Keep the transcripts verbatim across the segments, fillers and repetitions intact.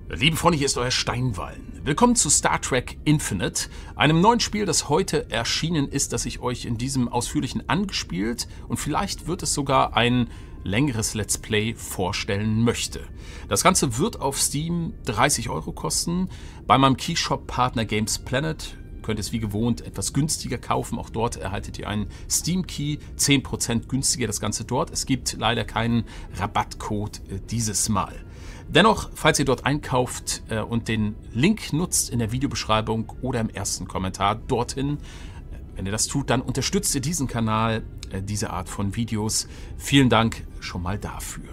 Liebe Freunde, hier ist euer Steinwallen. Willkommen zu Star Trek Infinite, einem neuen Spiel, das heute erschienen ist, das ich euch in diesem ausführlichen angespielt und vielleicht wird es sogar ein längeres Let's Play vorstellen möchte. Das Ganze wird auf Steam dreißig Euro kosten. Bei meinem Keyshop-Partner Games Planet könnt ihr es wie gewohnt etwas günstiger kaufen. Auch dort erhaltet ihr einen Steam-Key, zehn Prozent günstiger das Ganze dort. Es gibt leider keinen Rabattcode äh, dieses Mal. Dennoch, falls ihr dort einkauft äh, und den Link nutzt in der Videobeschreibung oder im ersten Kommentar dorthin, wenn ihr das tut, dann unterstützt ihr diesen Kanal, äh, diese Art von Videos. Vielen Dank schon mal dafür.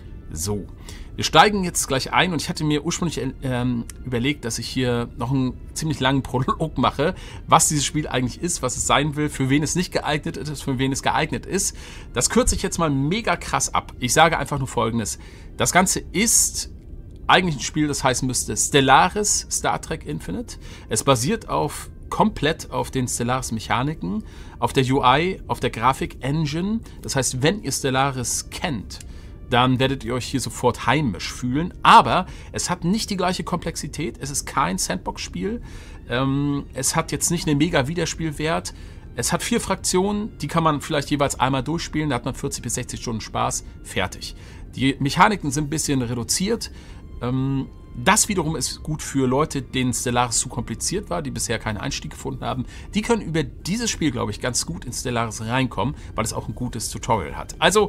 So, wir steigen jetzt gleich ein und ich hatte mir ursprünglich ähm, überlegt, dass ich hier noch einen ziemlich langen Prolog mache, was dieses Spiel eigentlich ist, was es sein will, für wen es nicht geeignet ist, für wen es geeignet ist. Das kürze ich jetzt mal mega krass ab. Ich sage einfach nur Folgendes. Das Ganze ist eigentlich ein Spiel, das heißen müsste Stellaris Star Trek Infinite. Es basiert auf komplett auf den Stellaris-Mechaniken, auf der U I, auf der Grafik-Engine. Das heißt, wenn ihr Stellaris kennt, dann werdet ihr euch hier sofort heimisch fühlen. Aber es hat nicht die gleiche Komplexität. Es ist kein Sandbox-Spiel. Ähm, es hat jetzt nicht einen mega Wiederspielwert. Es hat vier Fraktionen, die kann man vielleicht jeweils einmal durchspielen. Da hat man vierzig bis sechzig Stunden Spaß. Fertig. Die Mechaniken sind ein bisschen reduziert. Ähm, das wiederum ist gut für Leute, denen Stellaris zu kompliziert war, die bisher keinen Einstieg gefunden haben. Die können über dieses Spiel, glaube ich, ganz gut in Stellaris reinkommen, weil es auch ein gutes Tutorial hat. Also,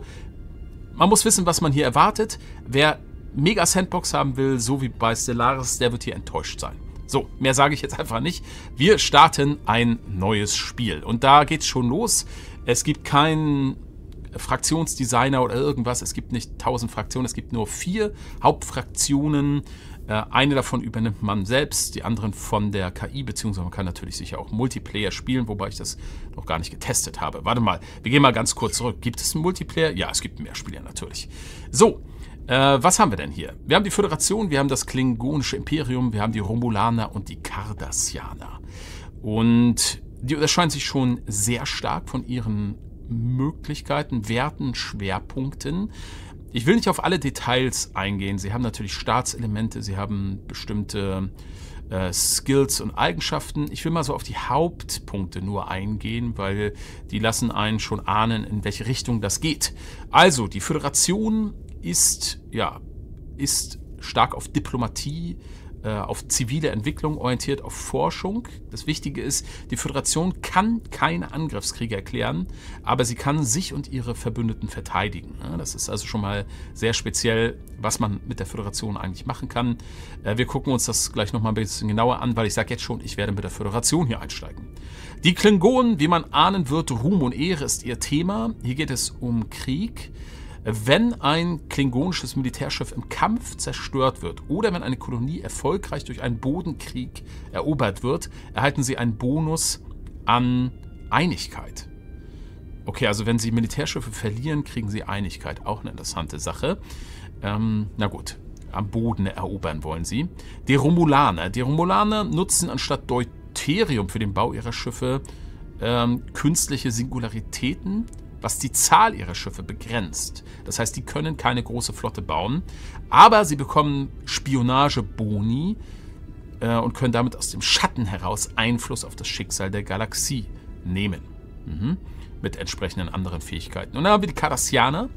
man muss wissen, was man hier erwartet. Wer mega Sandbox haben will, so wie bei Stellaris, der wird hier enttäuscht sein. So, mehr sage ich jetzt einfach nicht. Wir starten ein neues Spiel. Und da geht es schon los. Es gibt keinen Fraktionsdesigner oder irgendwas. Es gibt nicht tausend Fraktionen, es gibt nur vier Hauptfraktionen. Eine davon übernimmt man selbst, die anderen von der K I, beziehungsweise man kann natürlich sicher auch Multiplayer spielen, wobei ich das noch gar nicht getestet habe. Warte mal, wir gehen mal ganz kurz zurück. Gibt es einen Multiplayer? Ja, es gibt mehr Spieler natürlich. So, äh, was haben wir denn hier? Wir haben die Föderation, wir haben das Klingonische Imperium, wir haben die Romulaner und die Cardassianer. Und die unterscheiden sich schon sehr stark von ihren Möglichkeiten, Werten, Schwerpunkten. Ich will nicht auf alle Details eingehen. Sie haben natürlich Staatselemente, sie haben bestimmte äh, Skills und Eigenschaften. Ich will mal so auf die Hauptpunkte nur eingehen, weil die lassen einen schon ahnen, in welche Richtung das geht. Also, die Föderation ist, ja, ist stark auf Diplomatie, auf zivile Entwicklung orientiert, auf Forschung. Das Wichtige ist, die Föderation kann keine Angriffskriege erklären, aber sie kann sich und ihre Verbündeten verteidigen. Das ist also schon mal sehr speziell, was man mit der Föderation eigentlich machen kann. Wir gucken uns das gleich nochmal ein bisschen genauer an, weil ich sage jetzt schon, ich werde mit der Föderation hier einsteigen. Die Klingonen, wie man ahnen wird, Ruhm und Ehre ist ihr Thema. Hier geht es um Krieg. Wenn ein klingonisches Militärschiff im Kampf zerstört wird oder wenn eine Kolonie erfolgreich durch einen Bodenkrieg erobert wird, erhalten sie einen Bonus an Einigkeit. Okay, also wenn sie Militärschiffe verlieren, kriegen sie Einigkeit. Auch eine interessante Sache. Ähm, na gut, am Boden erobern wollen sie. Die Romulaner. Die Romulaner nutzen anstatt Deuterium für den Bau ihrer Schiffe ähm, künstliche Singularitäten, was die Zahl ihrer Schiffe begrenzt. Das heißt, die können keine große Flotte bauen, aber sie bekommen Spionageboni äh, und können damit aus dem Schatten heraus Einfluss auf das Schicksal der Galaxie nehmen. Mhm. Mit entsprechenden anderen Fähigkeiten. Und dann haben wir die Cardassianer,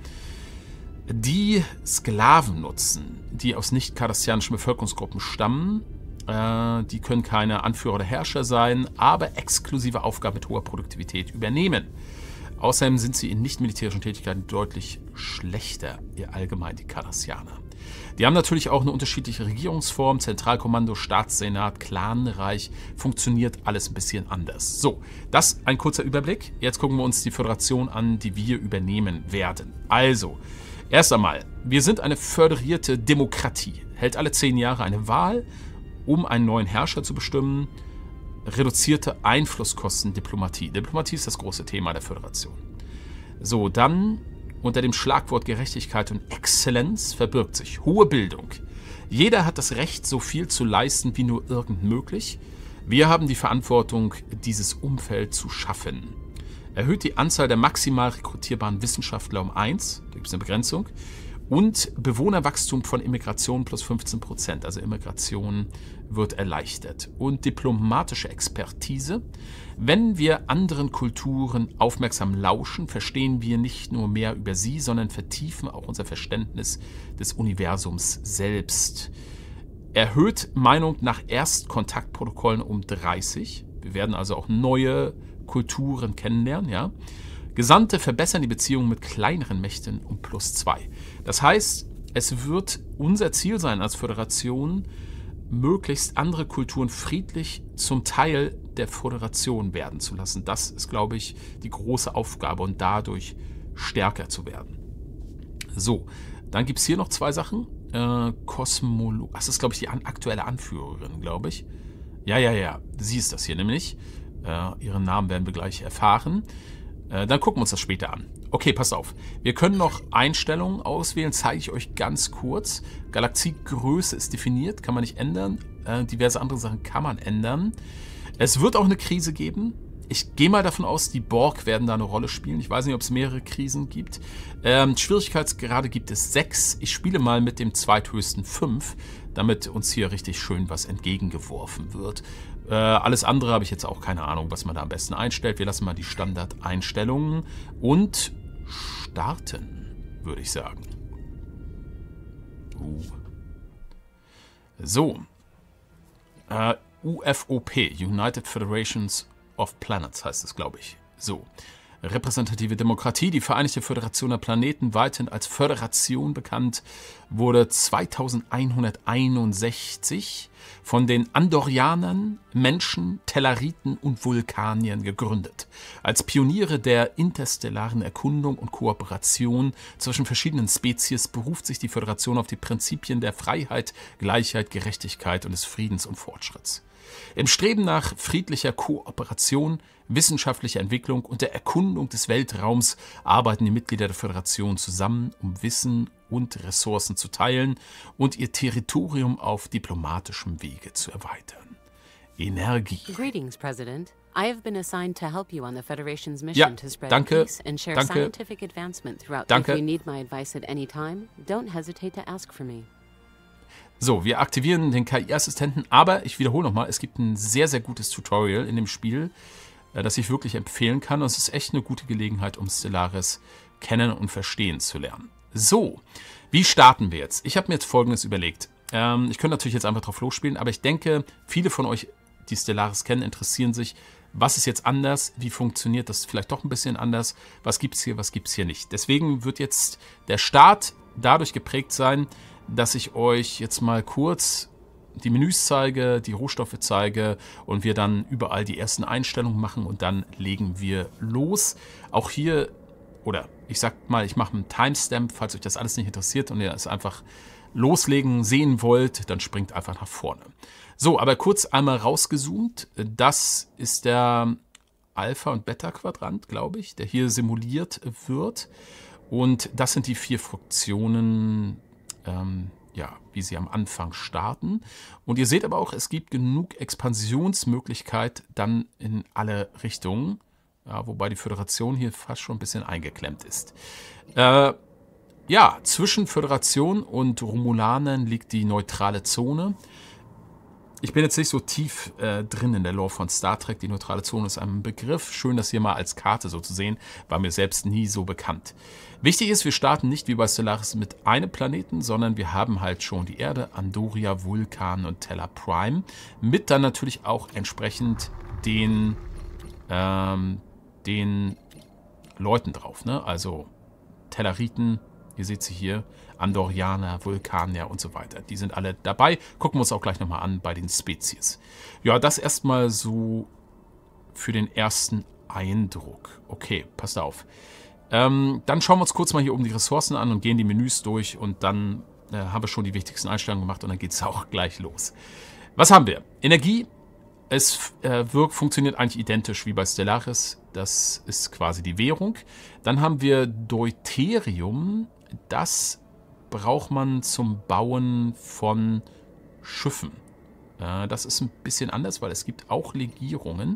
die Sklaven nutzen, die aus nicht-cardassianischen Bevölkerungsgruppen stammen. Äh, die können keine Anführer oder Herrscher sein, aber exklusive Aufgaben mit hoher Produktivität übernehmen. Außerdem sind sie in nicht-militärischen Tätigkeiten deutlich schlechter, ihr allgemein die Cardassianer. Die haben natürlich auch eine unterschiedliche Regierungsform, Zentralkommando, Staatssenat, Clanreich, funktioniert alles ein bisschen anders. So, das ein kurzer Überblick. Jetzt gucken wir uns die Föderation an, die wir übernehmen werden. Also, erst einmal, wir sind eine föderierte Demokratie, hält alle zehn Jahre eine Wahl, um einen neuen Herrscher zu bestimmen. Reduzierte Einflusskosten Diplomatie. Diplomatie ist das große Thema der Föderation. So, dann unter dem Schlagwort Gerechtigkeit und Exzellenz verbirgt sich hohe Bildung. Jeder hat das Recht, so viel zu leisten, wie nur irgend möglich. Wir haben die Verantwortung, dieses Umfeld zu schaffen. Erhöht die Anzahl der maximal rekrutierbaren Wissenschaftler um eins, da gibt es eine Begrenzung, Und Bewohnerwachstum von Immigration plus fünfzehn Prozent. Also Immigration wird erleichtert. Und diplomatische Expertise. Wenn wir anderen Kulturen aufmerksam lauschen, verstehen wir nicht nur mehr über sie, sondern vertiefen auch unser Verständnis des Universums selbst. Erhöht Meinung nach Erstkontaktprotokollen um dreißig. Wir werden also auch neue Kulturen kennenlernen, ja. Gesandte verbessern die Beziehungen mit kleineren Mächten um plus zwei. Das heißt, es wird unser Ziel sein als Föderation, möglichst andere Kulturen friedlich zum Teil der Föderation werden zu lassen. Das ist, glaube ich, die große Aufgabe und dadurch stärker zu werden. So, dann gibt es hier noch zwei Sachen. Äh, Kosmolo... Das ist, glaube ich, die an aktuelle Anführerin, glaube ich. Ja, ja, ja, sie ist das hier nämlich. Äh, ihren Namen werden wir gleich erfahren. Dann gucken wir uns das später an. Okay, passt auf. Wir können noch Einstellungen auswählen, zeige ich euch ganz kurz. Galaxiegröße ist definiert, kann man nicht ändern. Äh, diverse andere Sachen kann man ändern. Es wird auch eine Krise geben. Ich gehe mal davon aus, die Borg werden da eine Rolle spielen. Ich weiß nicht, ob es mehrere Krisen gibt. Ähm, Schwierigkeitsgrade gibt es sechs. Ich spiele mal mit dem zweithöchsten fünf, damit uns hier richtig schön was entgegengeworfen wird. Äh, alles andere habe ich jetzt auch keine Ahnung, was man da am besten einstellt. Wir lassen mal die Standardeinstellungen und starten, würde ich sagen. Uh. So. Äh, U F O P, United Federations of Planets heißt es, glaube ich. So. Repräsentative Demokratie, die Vereinigte Föderation der Planeten, weithin als Föderation bekannt, wurde zweitausendeinhunderteinundsechzig von den Andorianern, Menschen, Tellariten und Vulkaniern gegründet. Als Pioniere der interstellaren Erkundung und Kooperation zwischen verschiedenen Spezies beruft sich die Föderation auf die Prinzipien der Freiheit, Gleichheit, Gerechtigkeit und des Friedens und Fortschritts. Im Streben nach friedlicher Kooperation, wissenschaftlicher Entwicklung und der Erkundung des Weltraums arbeiten die Mitglieder der Föderation zusammen, um Wissen und Ressourcen zu teilen und ihr Territorium auf diplomatischem Wege zu erweitern. Energie. Greetings, President. I have been assigned to help you on the Federation's mission Ja, to spread danke, peace and share danke, scientific advancement throughout. danke. If you need my advice at any time, don't hesitate to ask for me. So, wir aktivieren den K I-Assistenten, aber ich wiederhole nochmal, es gibt ein sehr, sehr gutes Tutorial in dem Spiel, das ich wirklich empfehlen kann. Und es ist echt eine gute Gelegenheit, um Stellaris kennen und verstehen zu lernen. So, wie starten wir jetzt? Ich habe mir jetzt Folgendes überlegt. Ähm, ich könnte natürlich jetzt einfach drauf losspielen, aber ich denke, viele von euch, die Stellaris kennen, interessieren sich, was ist jetzt anders, wie funktioniert das vielleicht doch ein bisschen anders, was gibt es hier, was gibt es hier nicht. Deswegen wird jetzt der Start dadurch geprägt sein, dass ich euch jetzt mal kurz die Menüs zeige, die Rohstoffe zeige und wir dann überall die ersten Einstellungen machen und dann legen wir los. Auch hier, oder ich sag mal, ich mache einen Timestamp, falls euch das alles nicht interessiert und ihr es einfach loslegen sehen wollt, dann springt einfach nach vorne. So, aber kurz einmal rausgezoomt. Das ist der Alpha- und Beta-Quadrant, glaube ich, der hier simuliert wird. Und das sind die vier Funktionen, ähm, ja, wie sie am Anfang starten. Und ihr seht aber auch, es gibt genug Expansionsmöglichkeit dann in alle Richtungen. Ja, wobei die Föderation hier fast schon ein bisschen eingeklemmt ist. Äh, ja, zwischen Föderation und Romulanern liegt die neutrale Zone. Ich bin jetzt nicht so tief äh, drin in der Lore von Star Trek. Die neutrale Zone ist ein Begriff. Schön, das hier mal als Karte so zu sehen. War mir selbst nie so bekannt. Wichtig ist, wir starten nicht wie bei Stellaris mit einem Planeten, sondern wir haben halt schon die Erde, Andoria, Vulkan und Tellar Prime. Mit dann natürlich auch entsprechend den, ähm, den Leuten drauf. Ne? Also Tellariten, ihr seht sie hier, Andorianer, Vulkanier und so weiter. Die sind alle dabei. Gucken wir uns auch gleich nochmal an bei den Spezies. Ja, das erstmal so für den ersten Eindruck. Okay, passt auf. Ähm, dann schauen wir uns kurz mal hier oben die Ressourcen an und gehen die Menüs durch und dann äh, haben wir schon die wichtigsten Einstellungen gemacht und dann geht es auch gleich los. Was haben wir? Energie. Es äh, wirkt, funktioniert eigentlich identisch wie bei Stellaris. Das ist quasi die Währung. Dann haben wir Deuterium. Das braucht man zum Bauen von Schiffen. Äh, das ist ein bisschen anders, weil es gibt auch Legierungen.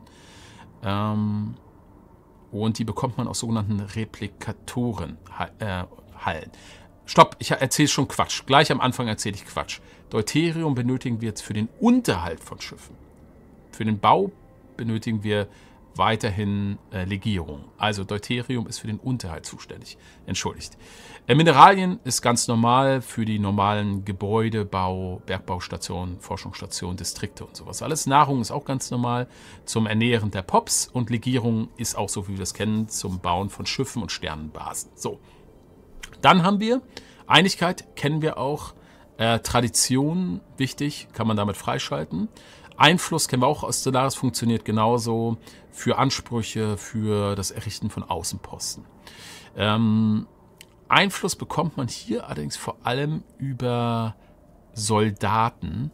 Ähm, und die bekommt man aus sogenannten Replikatoren-Hallen. stopp, ich erzähle schon Quatsch. Gleich am Anfang erzähle ich Quatsch. Deuterium benötigen wir jetzt für den Unterhalt von Schiffen. Für den Bau benötigen wir weiterhin äh, Legierung. Also Deuterium ist für den Unterhalt zuständig. Entschuldigt. Äh, Mineralien ist ganz normal für die normalen Gebäude, Bau, Bergbaustationen, Forschungsstationen, Distrikte und sowas. Alles Nahrung ist auch ganz normal zum Ernähren der Pops und Legierung ist auch so, wie wir das kennen, zum Bauen von Schiffen und Sternenbasen. So. Dann haben wir Einigkeit, kennen wir auch. Äh, Tradition, wichtig, kann man damit freischalten. Einfluss kennen wir auch aus Stellaris, funktioniert genauso für Ansprüche, für das Errichten von Außenposten. Ähm, Einfluss bekommt man hier allerdings vor allem über Soldaten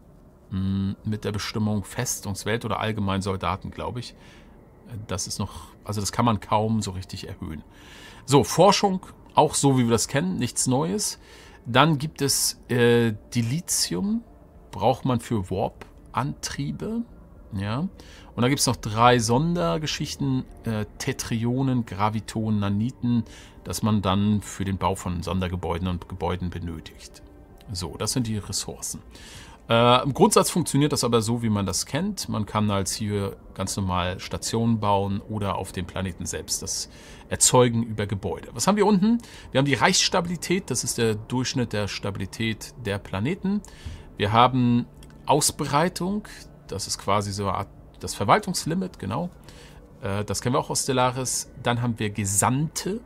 mh, mit der Bestimmung Festungswelt oder allgemein Soldaten, glaube ich. Das ist noch, also das kann man kaum so richtig erhöhen. So, Forschung, auch so wie wir das kennen, nichts Neues. Dann gibt es äh, Dilithium, braucht man für Warp. Antriebe, ja. Und da gibt es noch drei Sondergeschichten, äh, Tetrionen, Gravitonen, Naniten, dass man dann für den Bau von Sondergebäuden und Gebäuden benötigt. So, das sind die Ressourcen. Äh, Im Grundsatz funktioniert das aber so, wie man das kennt. Man kann als hier ganz normal Stationen bauen oder auf dem Planeten selbst das erzeugen über Gebäude. Was haben wir unten? Wir haben die Reichsstabilität, das ist der Durchschnitt der Stabilität der Planeten. Wir haben Ausbreitung, das ist quasi so eine Art, das Verwaltungslimit, genau. Äh, das kennen wir auch aus Stellaris. Dann haben wir Gesandte.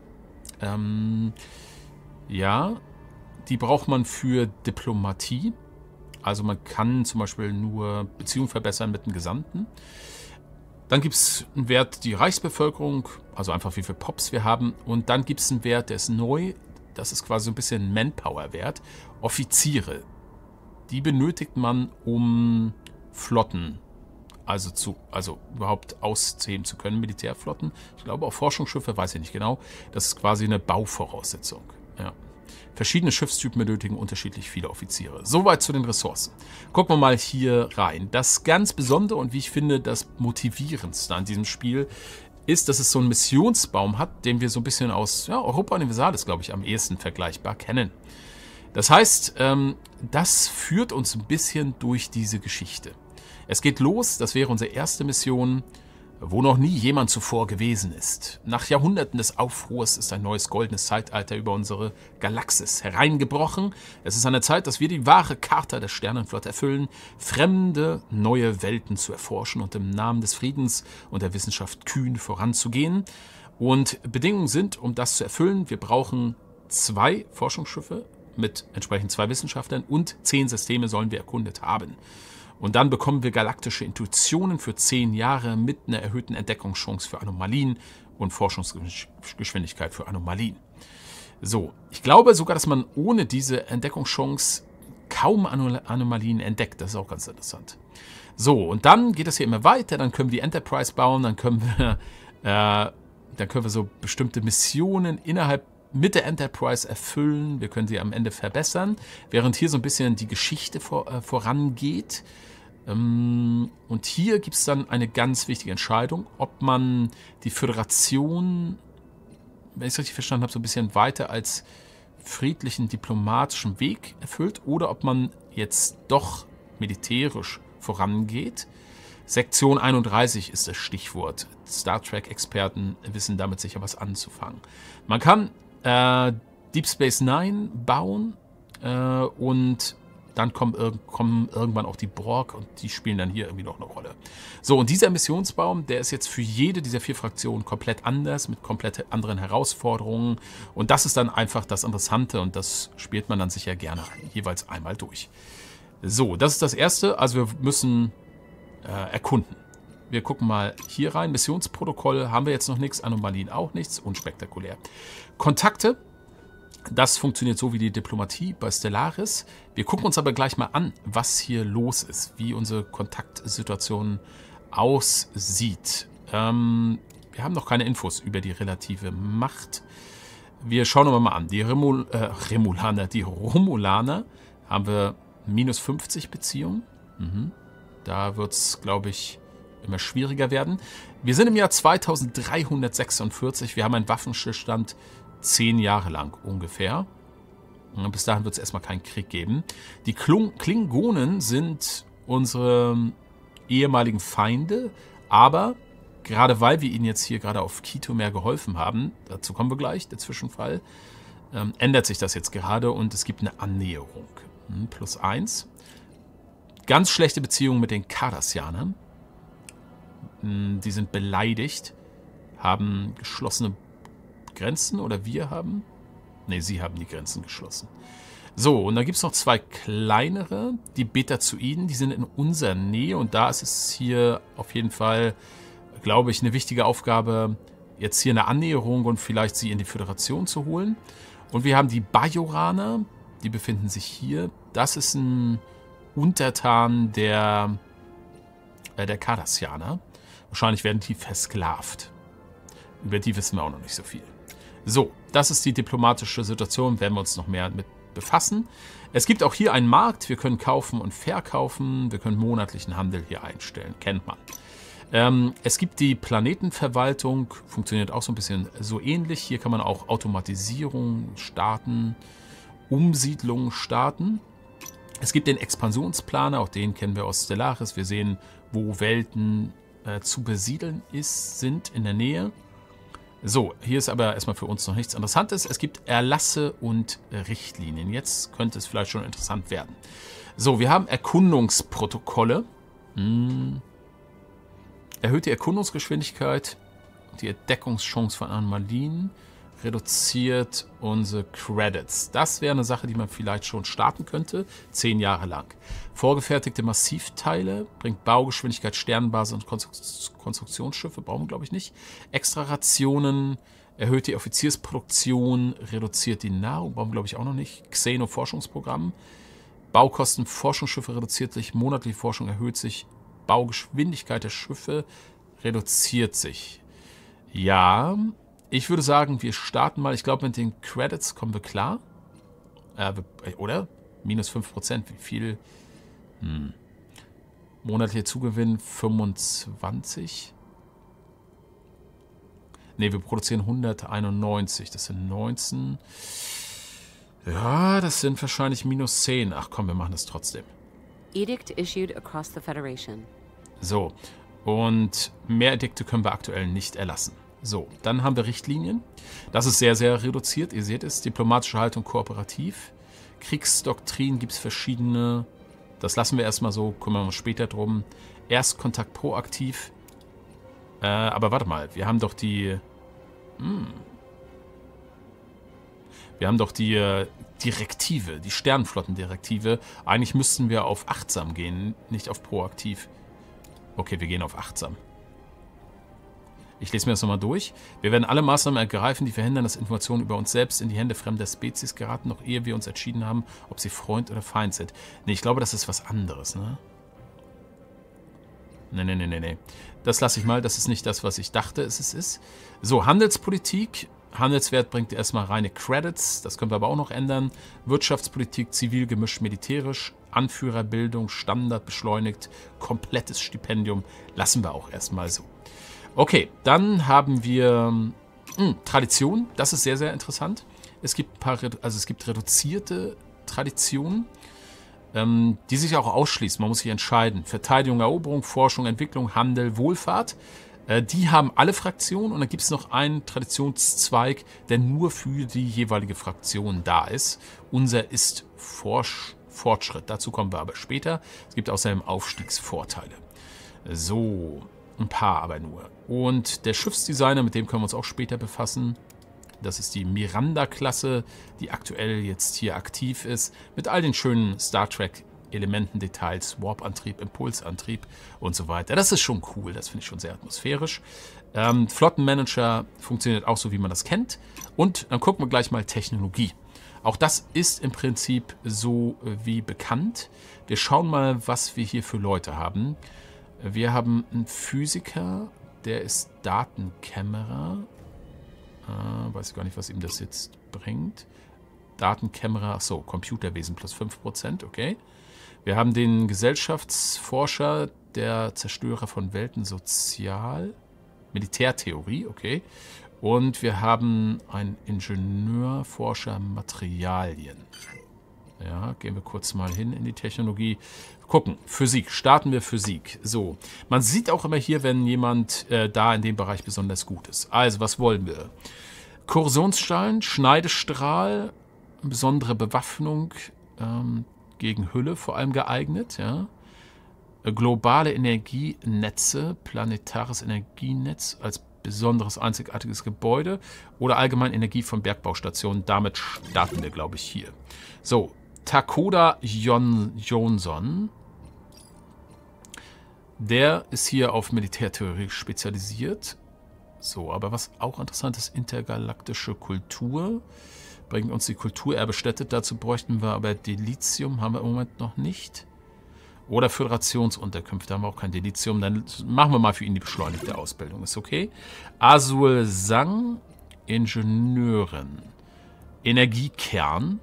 Ähm, ja, die braucht man für Diplomatie. Also man kann zum Beispiel nur Beziehungen verbessern mit den Gesandten. Dann gibt es einen Wert, die Reichsbevölkerung, also einfach wie viele Pops wir haben. Und dann gibt es einen Wert, der ist neu. Das ist quasi so ein bisschen ein Manpower-Wert. Offiziere. Die benötigt man, um Flotten, also, zu, also überhaupt auszählen zu können, Militärflotten. Ich glaube auch Forschungsschiffe, weiß ich nicht genau. Das ist quasi eine Bauvoraussetzung. Ja. Verschiedene Schiffstypen benötigen unterschiedlich viele Offiziere. Soweit zu den Ressourcen. Gucken wir mal hier rein. Das ganz Besondere und wie ich finde, das Motivierendste an diesem Spiel ist, dass es so einen Missionsbaum hat, den wir so ein bisschen aus ja, Europa Universalis, glaube ich, am ehesten vergleichbar kennen. Das heißt, ähm, das führt uns ein bisschen durch diese Geschichte. Es geht los, das wäre unsere erste Mission, wo noch nie jemand zuvor gewesen ist. Nach Jahrhunderten des Aufruhrs ist ein neues goldenes Zeitalter über unsere Galaxis hereingebrochen. Es ist an der Zeit, dass wir die wahre Charta der Sternenflotte erfüllen, fremde, neue Welten zu erforschen und im Namen des Friedens und der Wissenschaft kühn voranzugehen. Und Bedingungen sind, um das zu erfüllen, wir brauchen zwei Forschungsschiffe, mit entsprechend zwei Wissenschaftlern und zehn Systeme sollen wir erkundet haben. Und dann bekommen wir galaktische Intuitionen für zehn Jahre mit einer erhöhten Entdeckungschance für Anomalien und Forschungsgeschwindigkeit für Anomalien. So, ich glaube sogar, dass man ohne diese Entdeckungschance kaum Anomalien entdeckt. Das ist auch ganz interessant. So, und dann geht es hier immer weiter. Dann können wir die Enterprise bauen. Dann können wir, äh, dann können wir so bestimmte Missionen innerhalb mit der Enterprise erfüllen. Wir können sie am Ende verbessern, während hier so ein bisschen die Geschichte vor, äh, vorangeht. Ähm, und hier gibt es dann eine ganz wichtige Entscheidung, ob man die Föderation, wenn ich es richtig verstanden habe, so ein bisschen weiter als friedlichen, diplomatischen Weg erfüllt oder ob man jetzt doch militärisch vorangeht. Sektion einunddreißig ist das Stichwort. Star Trek-Experten wissen damit sicher was anzufangen. Man kann äh, Deep Space Nine bauen äh, und dann kommen, ir kommen irgendwann auch die Borg und die spielen dann hier irgendwie noch eine Rolle. So, und dieser Missionsbaum, der ist jetzt für jede dieser vier Fraktionen komplett anders, mit komplett anderen Herausforderungen. Und das ist dann einfach das Interessante und das spielt man dann sicher gerne jeweils einmal durch. So, das ist das Erste. Also wir müssen äh, erkunden. Wir gucken mal hier rein. Missionsprotokoll haben wir jetzt noch nichts. Anomalien auch nichts. Unspektakulär. Kontakte. Das funktioniert so wie die Diplomatie bei Stellaris. Wir gucken uns aber gleich mal an, was hier los ist. Wie unsere Kontaktsituation aussieht. Ähm, wir haben noch keine Infos über die relative Macht. Wir schauen uns mal an. Die Remul äh, Remulaner, die Romulaner haben wir minus fünfzig Beziehungen. Mhm. Da wird es, glaube ich, immer schwieriger werden. Wir sind im Jahr zweitausenddreihundertsechsundvierzig. Wir haben einen Waffenstillstand zehn Jahre lang ungefähr. Bis dahin wird es erstmal keinen Krieg geben. Die Klung Klingonen sind unsere ehemaligen Feinde, aber gerade weil wir ihnen jetzt hier gerade auf Kitomer geholfen haben, dazu kommen wir gleich, der Zwischenfall, ähm, ändert sich das jetzt gerade und es gibt eine Annäherung. Hm, plus eins. Ganz schlechte Beziehungen mit den Cardassianern. Hm, die sind beleidigt, haben geschlossene Grenzen oder wir haben... Ne, sie haben die Grenzen geschlossen. So, und da gibt es noch zwei kleinere, die Betazoiden, die sind in unserer Nähe und da ist es hier auf jeden Fall, glaube ich, eine wichtige Aufgabe, jetzt hier eine Annäherung und vielleicht sie in die Föderation zu holen. Und wir haben die Bajoraner, die befinden sich hier. Das ist ein Untertan der, äh, der Cardassianer. Wahrscheinlich werden die versklavt. Über die wissen wir auch noch nicht so viel. So, das ist die diplomatische Situation, werden wir uns noch mehr mit befassen. Es gibt auch hier einen Markt, wir können kaufen und verkaufen, wir können monatlichen Handel hier einstellen, kennt man. Ähm, es gibt die Planetenverwaltung, funktioniert auch so ein bisschen so ähnlich. Hier kann man auch Automatisierung starten, Umsiedlung starten. Es gibt den Expansionsplaner, auch den kennen wir aus Stellaris. Wir sehen, wo Welten äh, zu besiedeln ist, sind in der Nähe. So, hier ist aber erstmal für uns noch nichts Interessantes. Es gibt Erlasse und Richtlinien. Jetzt könnte es vielleicht schon interessant werden. So, wir haben Erkundungsprotokolle. Hm. Erhöht die Erkundungsgeschwindigkeit, die Entdeckungschance von Anomalien, reduziert unsere Credits. Das wäre eine Sache, die man vielleicht schon starten könnte, zehn Jahre lang. Vorgefertigte Massivteile, bringt Baugeschwindigkeit, Sternenbasis und Konstruktionsschiffe, brauchen wir glaube ich nicht. Extra Rationen, erhöht die Offiziersproduktion, reduziert die Nahrung, brauchen wir glaube ich auch noch nicht. Xeno-Forschungsprogramm, Baukosten, Forschungsschiffe reduziert sich, monatliche Forschung erhöht sich, Baugeschwindigkeit der Schiffe reduziert sich. Ja, ich würde sagen, wir starten mal. Ich glaube, mit den Credits kommen wir klar. Äh, oder? Minus fünf Prozent. Wie viel? Hm. Monatlicher Zugewinn fünfundzwanzig. Ne, wir produzieren hunderteinundneunzig. Das sind neunzehn. Ja, das sind wahrscheinlich minus zehn. Ach komm, wir machen das trotzdem. Edict issued across the Federation. So, und mehr Edikte können wir aktuell nicht erlassen. So, dann haben wir Richtlinien. Das ist sehr, sehr reduziert. Ihr seht es, diplomatische Haltung kooperativ. Kriegsdoktrin gibt es verschiedene. Das lassen wir erstmal so, kümmern wir uns später drum. Erstkontakt proaktiv. Äh, aber warte mal, wir haben doch die... Hm, wir haben doch die äh, Direktive, die Sternenflottendirektive. Eigentlich müssten wir auf achtsam gehen, nicht auf proaktiv. Okay, wir gehen auf achtsam. Ich lese mir das nochmal durch. Wir werden alle Maßnahmen ergreifen, die verhindern, dass Informationen über uns selbst in die Hände fremder Spezies geraten, noch ehe wir uns entschieden haben, ob sie Freund oder Feind sind. Nee, ich glaube, das ist was anderes, ne? Nee, nee, nee, nee, nee. Das lasse ich mal. Das ist nicht das, was ich dachte, es ist. So, Handelspolitik. Handelswert bringt erstmal reine Credits. Das können wir aber auch noch ändern. Wirtschaftspolitik, zivil gemischt, militärisch. Anführerbildung, Standard beschleunigt. Komplettes Stipendium. Lassen wir auch erstmal so. Okay, dann haben wir mh, Tradition. Das ist sehr, sehr interessant. Es gibt, ein paar, also es gibt reduzierte Traditionen, ähm, die sich auch ausschließen. Man muss sich entscheiden. Verteidigung, Eroberung, Forschung, Entwicklung, Handel, Wohlfahrt. Äh, die haben alle Fraktionen. Und dann gibt es noch einen Traditionszweig, der nur für die jeweilige Fraktion da ist. Unser ist Forsch Fortschritt. Dazu kommen wir aber später. Es gibt außerdem Aufstiegsvorteile. So, ein paar aber nur. Und der Schiffsdesigner, mit dem können wir uns auch später befassen. Das ist die Miranda-Klasse, die aktuell jetzt hier aktiv ist. Mit all den schönen Star Trek-Elementen, Details, Warp-Antrieb, Impulsantrieb und so weiter. Das ist schon cool, das finde ich schon sehr atmosphärisch. Ähm, Flottenmanager funktioniert auch so, wie man das kennt. Und dann gucken wir gleich mal Technologie. Auch das ist im Prinzip so wie bekannt. Wir schauen mal, was wir hier für Leute haben. Wir haben einen Physiker, der ist Datenkamera. Äh, weiß ich gar nicht, was ihm das jetzt bringt. Datenkamera, achso, Computerwesen plus fünf Prozent, okay. Wir haben den Gesellschaftsforscher, der Zerstörer von Welten, Sozial, Militärtheorie, okay. Und wir haben einen Ingenieur, Forscher, Materialien. Ja, gehen wir kurz mal hin in die Technologie. Gucken, Physik, starten wir Physik. So, man sieht auch immer hier, wenn jemand äh, da in dem Bereich besonders gut ist. Also, was wollen wir? Korrosionsstein, Schneidestrahl, besondere Bewaffnung ähm, gegen Hülle vor allem geeignet. Ja. Globale Energienetze, planetares Energienetz als besonderes, einzigartiges Gebäude oder allgemein Energie von Bergbaustationen. Damit starten wir, glaube ich, hier. So, Takoda Jon Jonsson. Der ist hier auf Militärtheorie spezialisiert. So, aber was auch interessant ist, intergalaktische Kultur. Bringt uns die Kulturerbe Städte. Dazu bräuchten wir aber Delizium, haben wir im Moment noch nicht. Oder Föderationsunterkünfte, haben wir auch kein Delizium. Dann machen wir mal für ihn die beschleunigte Ausbildung. Ist okay. Azul Sang, Ingenieurin. Energiekern.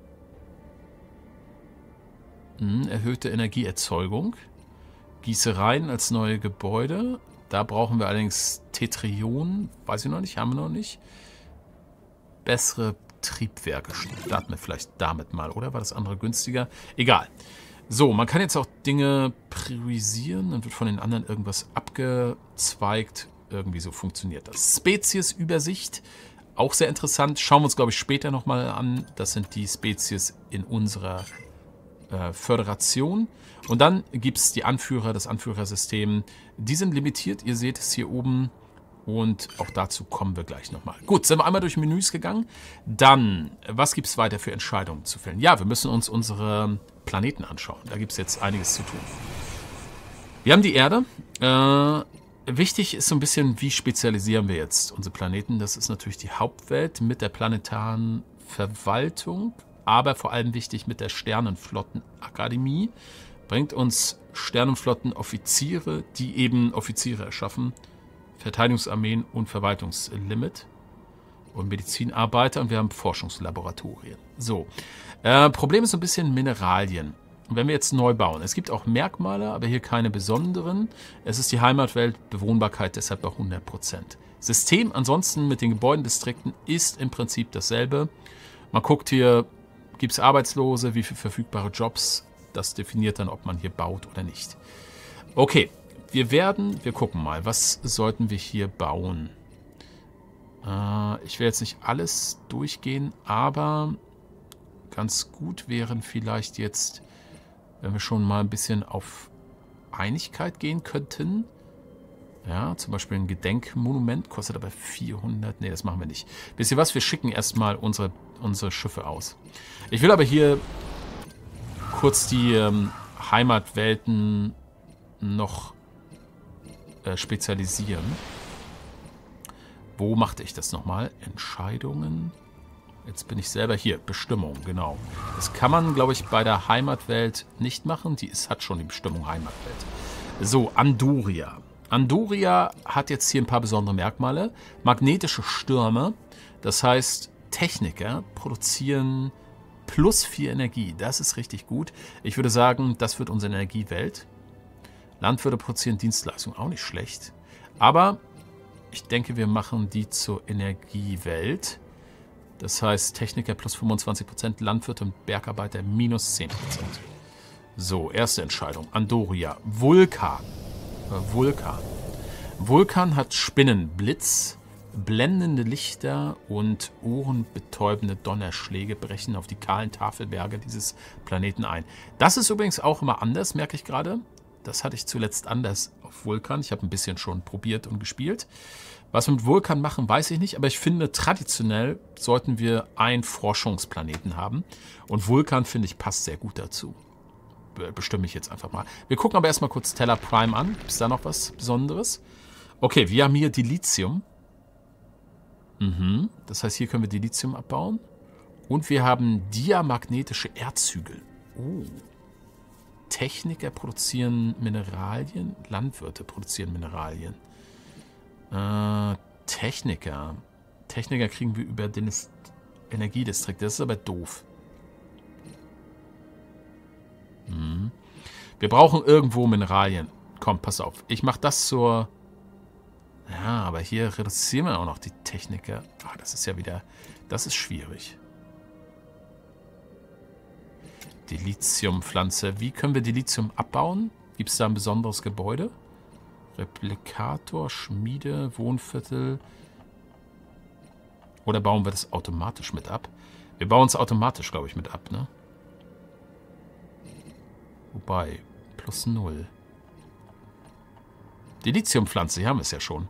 Hm, erhöhte Energieerzeugung. Gießereien als neue Gebäude. Da brauchen wir allerdings Tetrion. Weiß ich noch nicht, haben wir noch nicht. Bessere Triebwerke. Starten wir vielleicht damit mal, oder? War das andere günstiger? Egal. So, man kann jetzt auch Dinge priorisieren. Dann wird von den anderen irgendwas abgezweigt. Irgendwie so funktioniert das. Speziesübersicht. Auch sehr interessant. Schauen wir uns, glaube ich, später nochmal an. Das sind die Spezies in unserer äh, Föderation. Und dann gibt es die Anführer, das Anführersystem. Die sind limitiert. Ihr seht es hier oben. Und auch dazu kommen wir gleich nochmal. Gut, sind wir einmal durch Menüs gegangen. Dann, was gibt es weiter für Entscheidungen zu fällen? Ja, wir müssen uns unsere Planeten anschauen. Da gibt es jetzt einiges zu tun. Wir haben die Erde. Äh, wichtig ist so ein bisschen, wie spezialisieren wir jetzt unsere Planeten. Das ist natürlich die Hauptwelt mit der planetaren Verwaltung. Aber vor allem wichtig mit der Sternenflottenakademie. Bringt uns Sternenflottenoffiziere, die eben Offiziere erschaffen. Verteidigungsarmeen und Verwaltungslimit und Medizinarbeiter und wir haben Forschungslaboratorien. So, äh, Problem ist so ein bisschen Mineralien. Wenn wir jetzt neu bauen, es gibt auch Merkmale, aber hier keine besonderen. Es ist die Heimatwelt, Bewohnbarkeit deshalb bei hundert Prozent. System ansonsten mit den Gebäudendistrikten ist im Prinzip dasselbe. Man guckt hier, gibt es Arbeitslose, wie viele verfügbare Jobs, das definiert dann, ob man hier baut oder nicht. Okay. Wir werden, wir gucken mal, was sollten wir hier bauen? Äh, ich will jetzt nicht alles durchgehen, aber ganz gut wären vielleicht jetzt, wenn wir schon mal ein bisschen auf Einigkeit gehen könnten. Ja, zum Beispiel ein Gedenkmonument, kostet aber vierhundert. Ne, das machen wir nicht. Wisst ihr was? Wir schicken erstmal unsere, unsere Schiffe aus. Ich will aber hier kurz die ähm, Heimatwelten noch spezialisieren. Wo machte ich das nochmal? Entscheidungen. Jetzt bin ich selber hier. Bestimmung, genau. Das kann man, glaube ich, bei der Heimatwelt nicht machen. Die ist, hat schon die Bestimmung Heimatwelt. So, Andoria. Andoria hat jetzt hier ein paar besondere Merkmale. Magnetische Stürme. Das heißt, Techniker produzieren plus vier Energie. Das ist richtig gut. Ich würde sagen, das wird unsere Energiewelt. Landwirte produzieren Dienstleistungen, auch nicht schlecht. Aber ich denke, wir machen die zur Energiewelt. Das heißt, Techniker plus fünfundzwanzig Prozent, Landwirte und Bergarbeiter minus zehn Prozent. So, erste Entscheidung. Andoria. Vulkan. Vulkan. Vulkan hat Spinnenblitz, blendende Lichter und ohrenbetäubende Donnerschläge brechen auf die kahlen Tafelberge dieses Planeten ein. Das ist übrigens auch immer anders, merke ich gerade. Das hatte ich zuletzt anders auf Vulkan. Ich habe ein bisschen schon probiert und gespielt. Was wir mit Vulkan machen, weiß ich nicht. Aber ich finde, traditionell sollten wir einen Forschungsplaneten haben. Und Vulkan, finde ich, passt sehr gut dazu. Bestimme ich jetzt einfach mal. Wir gucken aber erstmal kurz Stellar Prime an. Gibt es da noch was Besonderes? Okay, wir haben hier Delizium. Mhm. Das heißt, hier können wir Delizium abbauen. Und wir haben diamagnetische Erzhügel. Oh. Techniker produzieren Mineralien, Landwirte produzieren Mineralien. Äh, Techniker. Techniker kriegen wir über den Energiedistrikt. Das ist aber doof. Hm. Wir brauchen irgendwo Mineralien. Komm, pass auf. Ich mache das zur... Ja, aber hier reduzieren wir auch noch die Techniker. Ah, das ist ja wieder... Das ist schwierig. Die Lithiumpflanze. Wie können wir die Lithium abbauen? Gibt es da ein besonderes Gebäude? Replikator, Schmiede, Wohnviertel. Oder bauen wir das automatisch mit ab? Wir bauen es automatisch, glaube ich, mit ab, ne? Wobei, plus null. Die Lithiumpflanze, hier haben wir es ja schon.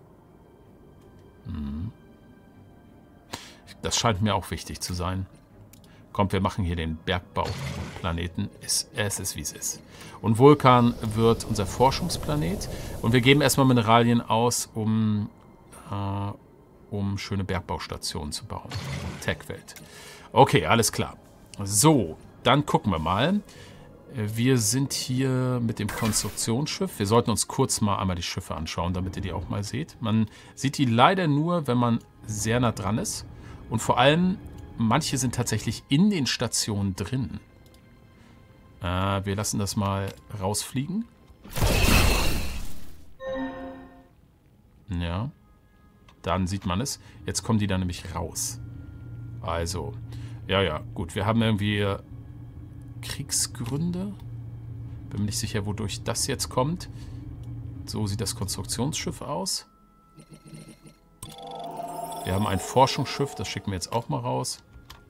Hm. Das scheint mir auch wichtig zu sein. Kommt, wir machen hier den Bergbauplaneten. Es, es ist, wie es ist. Und Vulkan wird unser Forschungsplanet. Und wir geben erstmal Mineralien aus, um, äh, um schöne Bergbaustationen zu bauen. Tech-Welt. Okay, alles klar. So, dann gucken wir mal. Wir sind hier mit dem Konstruktionsschiff. Wir sollten uns kurz mal einmal die Schiffe anschauen, damit ihr die auch mal seht. Man sieht die leider nur, wenn man sehr nah dran ist. Und vor allem, manche sind tatsächlich in den Stationen drin. Äh, wir lassen das mal rausfliegen. Ja. Dann sieht man es. Jetzt kommen die dann nämlich raus. Also, ja, ja, gut. Wir haben irgendwie Kriegsgründe. Bin mir nicht sicher, wodurch das jetzt kommt. So sieht das Konstruktionsschiff aus. Wir haben ein Forschungsschiff, das schicken wir jetzt auch mal raus.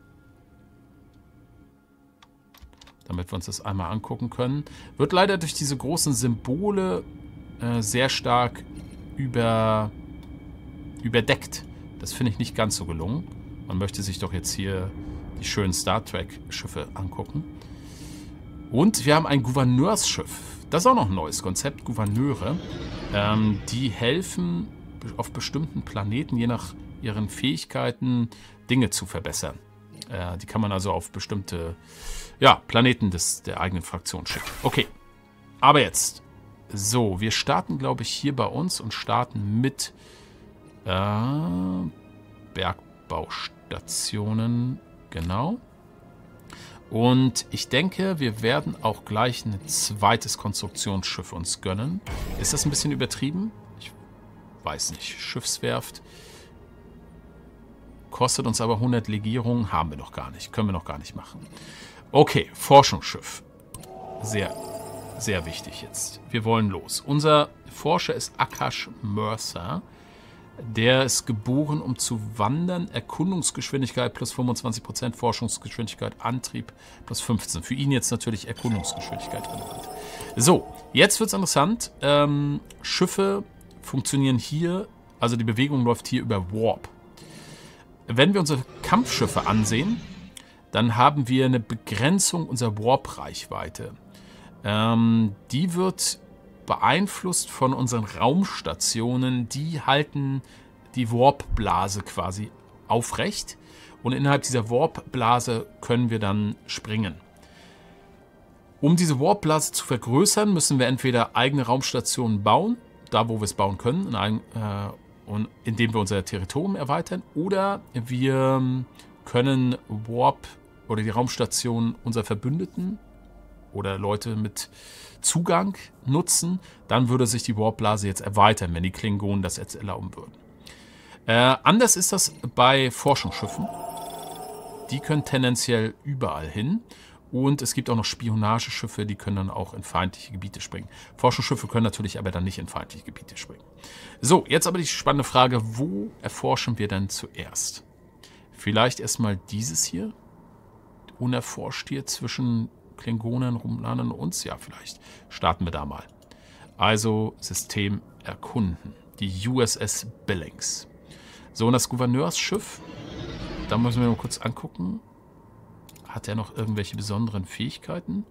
Damit wir uns das einmal angucken können. Wird leider durch diese großen Symbole äh, sehr stark über, überdeckt. Das finde ich nicht ganz so gelungen. Man möchte sich doch jetzt hier die schönen Star Trek-Schiffe angucken. Und wir haben ein Gouverneursschiff. Das ist auch noch ein neues Konzept. Gouverneure, ähm, die helfen auf bestimmten Planeten, je nach ihren Fähigkeiten, Dinge zu verbessern. Äh, die kann man also auf bestimmte ja, Planeten des, der eigenen Fraktion schicken. Okay, aber jetzt. So, wir starten, glaube ich, hier bei uns und starten mit äh, Bergbaustationen. Genau. Und ich denke, wir werden auch gleich ein zweites Konstruktionsschiff uns gönnen. Ist das ein bisschen übertrieben? Ich weiß nicht. Schiffswerft. Kostet uns aber hundert Legierungen. Haben wir noch gar nicht. Können wir noch gar nicht machen. Okay, Forschungsschiff. Sehr, sehr wichtig jetzt. Wir wollen los. Unser Forscher ist Akash Mercer. Der ist geboren, um zu wandern. Erkundungsgeschwindigkeit plus fünfundzwanzig Prozent, Forschungsgeschwindigkeit, Antrieb plus fünfzehn. Für ihn jetzt natürlich Erkundungsgeschwindigkeit relevant. So, jetzt wird es interessant. Ähm, Schiffe funktionieren hier, also die Bewegung läuft hier über Warp. Wenn wir unsere Kampfschiffe ansehen, dann haben wir eine Begrenzung unserer Warp-Reichweite. Ähm, die wird beeinflusst von unseren Raumstationen. Die halten die Warp-Blase quasi aufrecht. Und innerhalb dieser Warp-Blase können wir dann springen. Um diese Warp-Blase zu vergrößern, müssen wir entweder eigene Raumstationen bauen, da wo wir es bauen können, in ein, äh, und indem wir unser Territorium erweitern, oder wir können Warp oder die Raumstation unserer Verbündeten oder Leute mit Zugang nutzen. Dann würde sich die Warpblase jetzt erweitern, wenn die Klingonen das jetzt erlauben würden. Äh, anders ist das bei Forschungsschiffen. Die können tendenziell überall hin. Und es gibt auch noch Spionageschiffe, die können dann auch in feindliche Gebiete springen. Forschungsschiffe können natürlich aber dann nicht in feindliche Gebiete springen. So, jetzt aber die spannende Frage, wo erforschen wir denn zuerst? Vielleicht erstmal dieses hier. Unerforscht hier zwischen Klingonen, Romulanen und uns. Ja, vielleicht starten wir da mal. Also System erkunden. Die U S S Billings. So, und das Gouverneursschiff, da müssen wir mal kurz angucken. Hat er noch irgendwelche besonderen Fähigkeiten?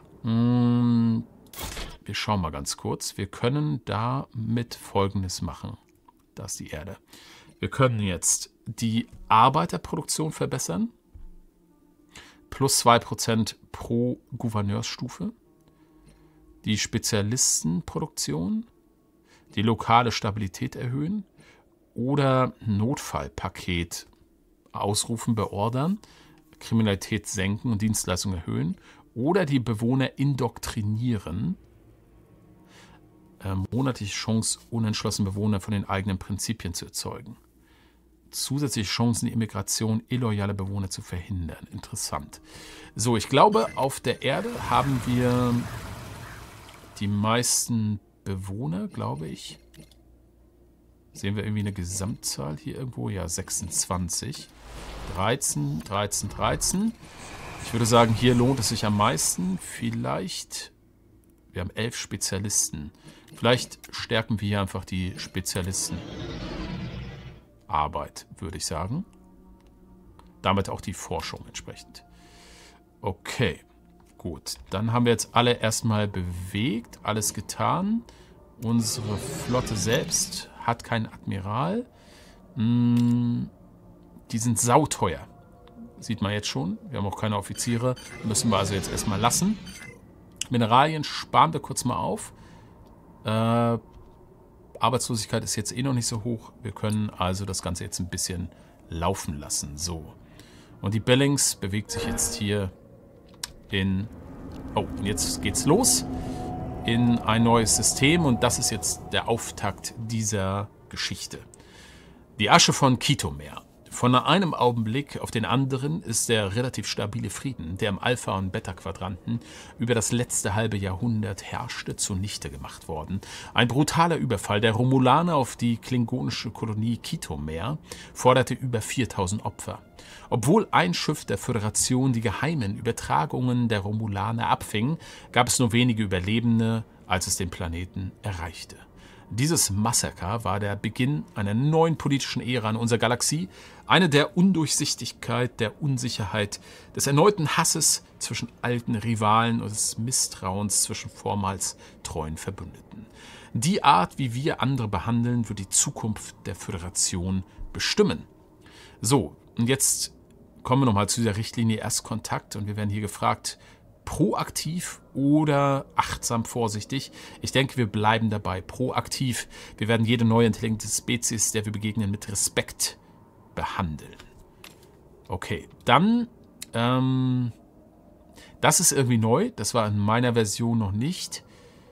Hm, wir schauen mal ganz kurz. Wir können damit Folgendes machen. Da ist die Erde. Wir können jetzt die Arbeiterproduktion verbessern. Plus zwei Prozent pro Gouverneursstufe. Die Spezialistenproduktion. Die lokale Stabilität erhöhen. Oder Notfallpaket ausrufen, beordern. Kriminalität senken und Dienstleistungen erhöhen. Oder die Bewohner indoktrinieren. Äh, monatliche Chance, unentschlossene Bewohner von den eigenen Prinzipien zu erzeugen. Zusätzliche Chancen, die Immigration illoyaler Bewohner zu verhindern. Interessant. So, ich glaube, auf der Erde haben wir die meisten Bewohner, glaube ich. Sehen wir irgendwie eine Gesamtzahl hier irgendwo? Ja, sechsundzwanzig. dreizehn, dreizehn, dreizehn. Ich würde sagen, hier lohnt es sich am meisten. Vielleicht, wir haben elf Spezialisten. Vielleicht stärken wir hier einfach die Spezialistenarbeit, würde ich sagen. Damit auch die Forschung entsprechend. Okay, gut. Dann haben wir jetzt alle erstmal bewegt, alles getan. Unsere Flotte selbst hat keinen Admiral. Hm, die sind sauteuer. Sieht man jetzt schon. Wir haben auch keine Offiziere. Müssen wir also jetzt erstmal lassen. Mineralien sparen wir kurz mal auf. Äh, Arbeitslosigkeit ist jetzt eh noch nicht so hoch. Wir können also das Ganze jetzt ein bisschen laufen lassen. So. Und die Billings bewegt sich jetzt hier in... Oh, und jetzt geht's los. In ein neues System. Und das ist jetzt der Auftakt dieser Geschichte. Die Asche von Kitomer. Von einem Augenblick auf den anderen ist der relativ stabile Frieden, der im Alpha- und Beta-Quadranten über das letzte halbe Jahrhundert herrschte, zunichte gemacht worden. Ein brutaler Überfall der Romulaner auf die klingonische Kolonie Kitomer forderte über viertausend Opfer. Obwohl ein Schiff der Föderation die geheimen Übertragungen der Romulaner abfing, gab es nur wenige Überlebende, als es den Planeten erreichte. Dieses Massaker war der Beginn einer neuen politischen Ära in unserer Galaxie, eine der Undurchsichtigkeit, der Unsicherheit, des erneuten Hasses zwischen alten Rivalen und des Misstrauens zwischen vormals treuen Verbündeten. Die Art, wie wir andere behandeln, wird die Zukunft der Föderation bestimmen. So, und jetzt kommen wir nochmal zu dieser Richtlinie Erstkontakt und wir werden hier gefragt, proaktiv oder achtsam vorsichtig. Ich denke, wir bleiben dabei. Proaktiv. Wir werden jede neue intelligente Spezies, der wir begegnen, mit Respekt behandeln. Okay, dann, ähm, das ist irgendwie neu. Das war in meiner Version noch nicht.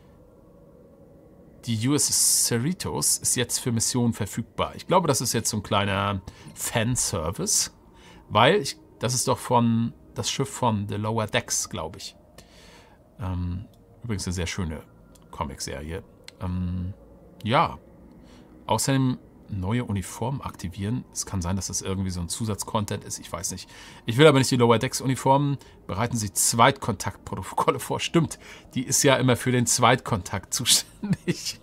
Die U S S Cerritos ist jetzt für Missionen verfügbar. Ich glaube, das ist jetzt so ein kleiner Fanservice, weil ich, das ist doch von... das Schiff von The Lower Decks, glaube ich. Ähm, übrigens eine sehr schöne Comicserie. Ähm, ja. Außerdem neue Uniformen aktivieren. Es kann sein, dass das irgendwie so ein Zusatzcontent ist. Ich weiß nicht. Ich will aber nicht die Lower Decks Uniformen. Bereiten Sie Zweitkontaktprotokolle vor. Stimmt. Die ist ja immer für den Zweitkontakt zuständig.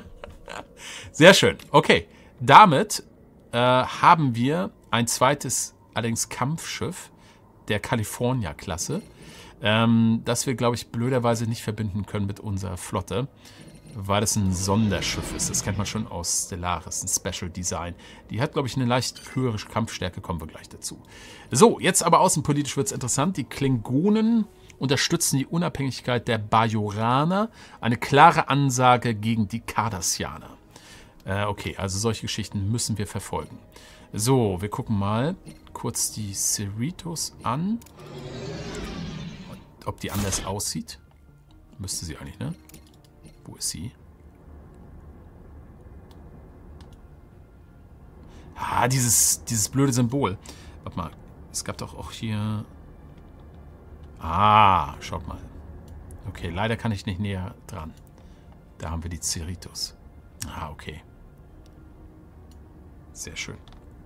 Sehr schön. Okay. Damit äh, haben wir ein zweites, allerdings Kampfschiff der California-Klasse, ähm, das wir, glaube ich, blöderweise nicht verbinden können mit unserer Flotte, weil es ein Sonderschiff ist. Das kennt man schon aus Stellaris, ein Special Design. Die hat, glaube ich, eine leicht höhere Kampfstärke, kommen wir gleich dazu. So, jetzt aber außenpolitisch wird es interessant. Die Klingonen unterstützen die Unabhängigkeit der Bajoraner, eine klare Ansage gegen die Cardassianer. Äh, okay, also solche Geschichten müssen wir verfolgen. So, wir gucken mal kurz die Cerritos an. Ob die anders aussieht. Müsste sie eigentlich, ne? Wo ist sie? Ah, dieses, dieses blöde Symbol. Warte mal, es gab doch auch hier... Ah, schaut mal. Okay, leider kann ich nicht näher dran. Da haben wir die Cerritos. Ah, okay. Sehr schön.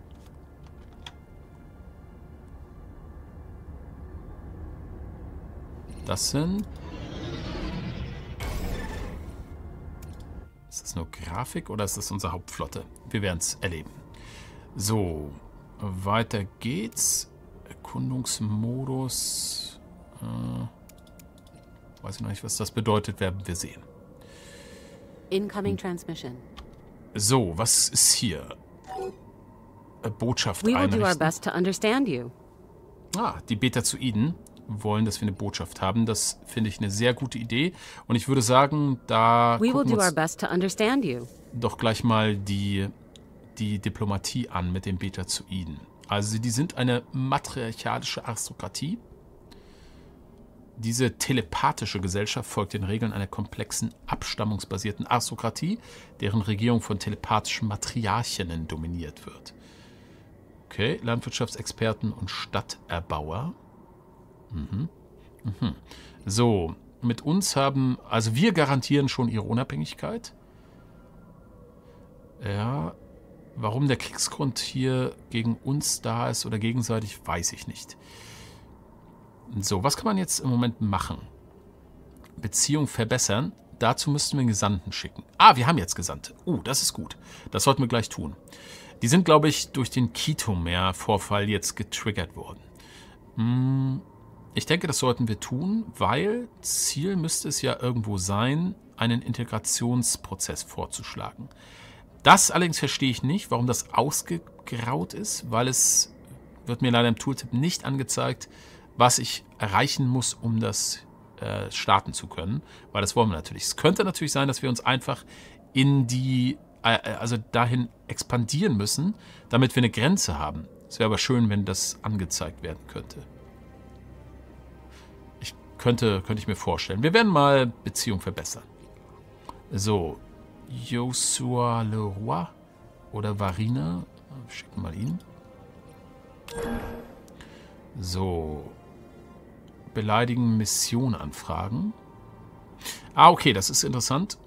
Das sind... Ist das nur Grafik oder ist das unsere Hauptflotte? Wir werden es erleben. So, weiter geht's. Erkundungsmodus. Äh, weiß ich noch nicht, was das bedeutet, werden wir sehen. Incoming transmission. So, was ist hier? Äh, Botschaft We will einrichten. do our best to understand you. Ah, die Betazoiden wollen, dass wir eine Botschaft haben. Das finde ich eine sehr gute Idee. Und ich würde sagen, da We will gucken do wir our uns best to understand you. doch gleich mal die, die Diplomatie an mit den Betazoiden. Also die sind eine matriarchalische Aristokratie. Diese telepathische Gesellschaft folgt den Regeln einer komplexen, abstammungsbasierten Aristokratie, deren Regierung von telepathischen Matriarchinnen dominiert wird. Okay, Landwirtschaftsexperten und Stadterbauer. Mhm. Mhm. So, mit uns haben, also wir garantieren schon ihre Unabhängigkeit. Ja, warum der Kriegsgrund hier gegen uns da ist oder gegenseitig, weiß ich nicht. So, was kann man jetzt im Moment machen? Beziehung verbessern. Dazu müssten wir einen Gesandten schicken. Ah, wir haben jetzt Gesandte. Oh, das ist gut. Das sollten wir gleich tun. Die sind, glaube ich, durch den Kitomer-Vorfall jetzt getriggert worden. Hm, ich denke, das sollten wir tun, weil Ziel müsste es ja irgendwo sein, einen Integrationsprozess vorzuschlagen. Das allerdings verstehe ich nicht, warum das ausgegraut ist, weil es wird mir leider im Tooltip nicht angezeigt, was ich erreichen muss, um das äh, starten zu können, weil das wollen wir natürlich. Es könnte natürlich sein, dass wir uns einfach in die, äh, also dahin expandieren müssen, damit wir eine Grenze haben. Es wäre aber schön, wenn das angezeigt werden könnte. Ich könnte, könnte ich mir vorstellen. Wir werden mal Beziehung verbessern. So, Joshua Leroy oder Varina, schicken wir mal ihn. So, beleidigen, Mission anfragen. Ah, okay, das ist interessant.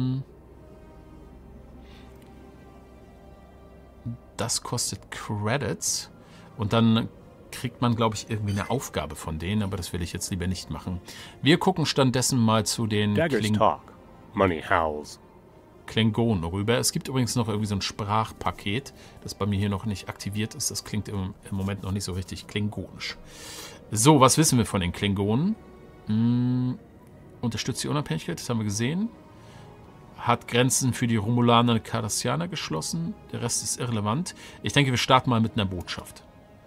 Das kostet Credits. Und dann kriegt man, glaube ich, irgendwie eine Aufgabe von denen, aber das will ich jetzt lieber nicht machen. Wir gucken stattdessen mal zu den Kling Money howls. Klingonen rüber. Es gibt übrigens noch irgendwie so ein Sprachpaket, das bei mir hier noch nicht aktiviert ist. Das klingt im, im Moment noch nicht so richtig klingonisch. So, was wissen wir von den Klingonen? Hm, unterstützt die Unabhängigkeit, das haben wir gesehen. Hat Grenzen für die Romulaner und Cardassianer geschlossen. Der Rest ist irrelevant. Ich denke, wir starten mal mit einer Botschaft.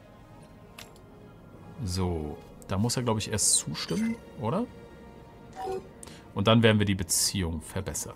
So, da muss er, glaube ich, erst zustimmen, oder? Und dann werden wir die Beziehung verbessern.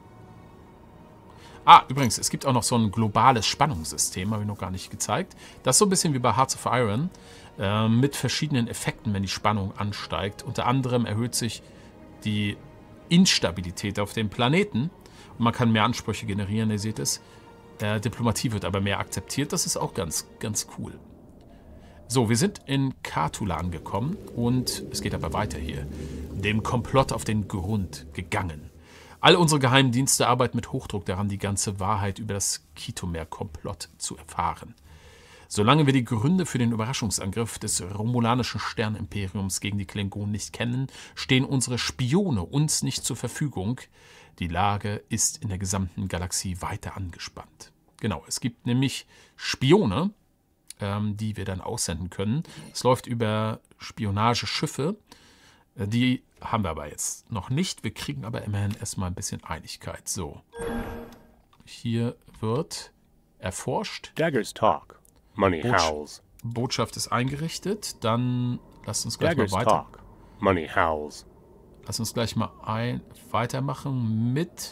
Ah, übrigens, es gibt auch noch so ein globales Spannungssystem, habe ich noch gar nicht gezeigt. Das ist so ein bisschen wie bei Hearts of Iron, äh, mit verschiedenen Effekten, wenn die Spannung ansteigt. Unter anderem erhöht sich die Instabilität auf dem Planeten und man kann mehr Ansprüche generieren, ihr seht es. Äh, Diplomatie wird aber mehr akzeptiert, das ist auch ganz, ganz cool. So, wir sind in Katula angekommen und es geht aber weiter hier. Dem Komplott auf den Grund gegangen. All unsere Geheimdienste arbeiten mit Hochdruck daran, die ganze Wahrheit über das Kitomer-Komplott zu erfahren. Solange wir die Gründe für den Überraschungsangriff des romulanischen Sternimperiums gegen die Klingonen nicht kennen, stehen unsere Spione uns nicht zur Verfügung. Die Lage ist in der gesamten Galaxie weiter angespannt. Genau, es gibt nämlich Spione, ähm, die wir dann aussenden können. Es läuft über Spionageschiffe. Die haben wir aber jetzt noch nicht. Wir kriegen aber immerhin erstmal ein bisschen Einigkeit. So. Hier wird erforscht. Daggers talk. Money Botsch howls. Botschaft ist eingerichtet. Dann lasst uns gleich Daggers mal weiter. talk. Money howls. Lass uns gleich mal ein, weitermachen mit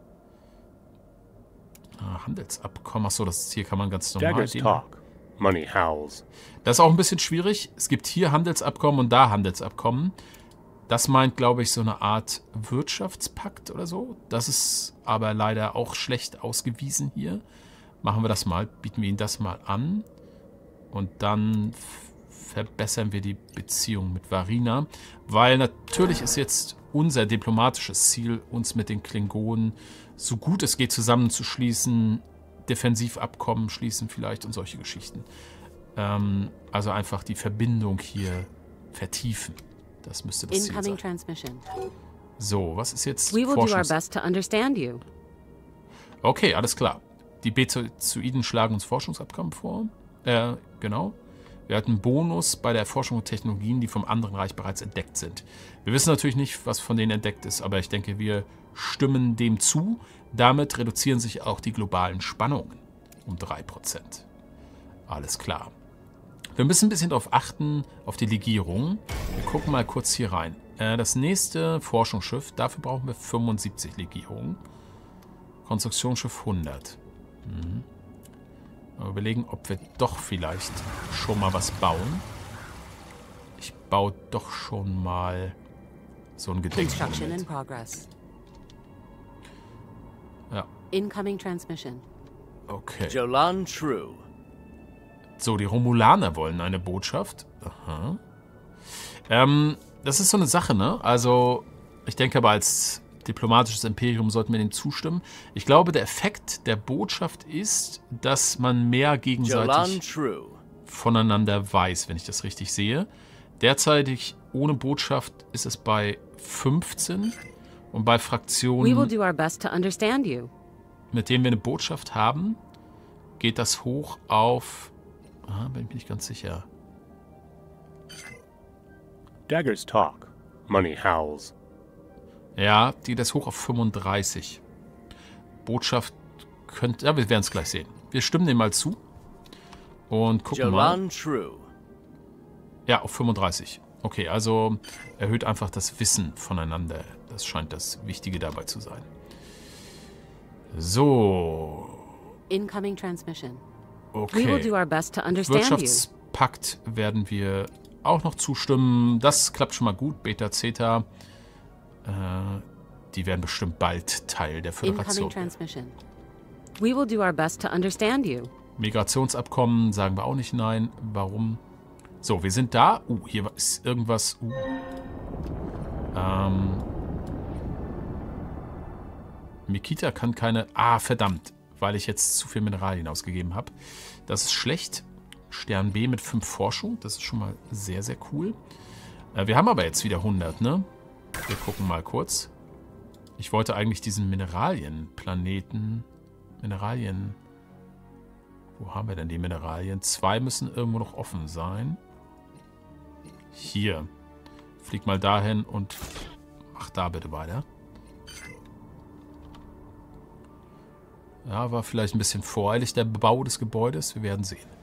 ah, Handelsabkommen. Achso, das hier kann man ganz normal. Daggers talk. Money howls. Das ist auch ein bisschen schwierig. Es gibt hier Handelsabkommen und da Handelsabkommen. Das meint, glaube ich, so eine Art Wirtschaftspakt oder so. Das ist aber leider auch schlecht ausgewiesen hier. Machen wir das mal, bieten wir Ihnen das mal an. Und dann verbessern wir die Beziehung mit Varina. Weil natürlich ist jetzt unser diplomatisches Ziel, uns mit den Klingonen so gut es geht zusammenzuschließen, Defensivabkommen schließen vielleicht und solche Geschichten. Ähm, also einfach die Verbindung hier vertiefen. Das müsste das Ziel Incoming sein. transmission. So, was ist jetzt We will do our Forschungs... best to understand you. Okay, alles klar. Die Bezoiden schlagen uns Forschungsabkommen vor. Äh, genau. Wir hatten Bonus bei der Erforschung von Technologien, die vom anderen Reich bereits entdeckt sind. Wir wissen natürlich nicht, was von denen entdeckt ist, aber ich denke, wir stimmen dem zu. Damit reduzieren sich auch die globalen Spannungen um drei Prozent. Alles klar. Wir müssen ein bisschen darauf achten, auf die Legierung. Wir gucken mal kurz hier rein. Äh, das nächste Forschungsschiff, dafür brauchen wir fünfundsiebzig Legierungen. Konstruktionsschiff hundert. Mhm. Mal überlegen, ob wir doch vielleicht schon mal was bauen. Ich baut doch schon mal so ein Gedächtnis. Construction in progress. Ja, Incoming transmission. okay. Jolan True. So, die Romulaner wollen eine Botschaft. Aha. Ähm, das ist so eine Sache, ne? Also, ich denke aber als diplomatisches Imperium sollten wir dem zustimmen. Ich glaube, der Effekt der Botschaft ist, dass man mehr Jolan gegenseitig True. voneinander weiß, wenn ich das richtig sehe. Derzeitig ohne Botschaft ist es bei fünfzehn und bei We will Fraktionen, do our best to understand you. mit denen wir eine Botschaft haben, geht das hoch auf... Ah, bin ich mir nicht ganz sicher. Daggers talk. Money howls. Ja, die das hoch auf fünfunddreißig. Botschaft könnte... Ja, wir werden es gleich sehen. Wir stimmen dem mal zu und gucken mal. Jolan True. Ja, auf fünfunddreißig. Okay, also erhöht einfach das Wissen voneinander. Das scheint das Wichtige dabei zu sein. So, Incoming transmission. We will do okay. our best to understand you. Wirtschaftspakt werden wir auch noch zustimmen. Das klappt schon mal gut. Beta, Zeta, äh, die werden bestimmt bald Teil der Incoming Föderation. transmission. We will do our best to understand you. Migrationsabkommen sagen wir auch nicht nein. Warum? So, wir sind da. Uh, hier ist irgendwas. Uh. Ähm. Mikita kann keine... Ah, verdammt. Weil ich jetzt zu viel Mineralien ausgegeben habe. Das ist schlecht. Stern B mit fünf Forschung. Das ist schon mal sehr, sehr cool. Äh, wir haben aber jetzt wieder hundert, ne? Wir gucken mal kurz. Ich wollte eigentlich diesen Mineralienplaneten... Mineralien... Wo haben wir denn die Mineralien? Zwei müssen irgendwo noch offen sein. Hier. Flieg mal dahin und mach da bitte weiter. Ja, war vielleicht ein bisschen voreilig der Bau des Gebäudes. Wir werden sehen.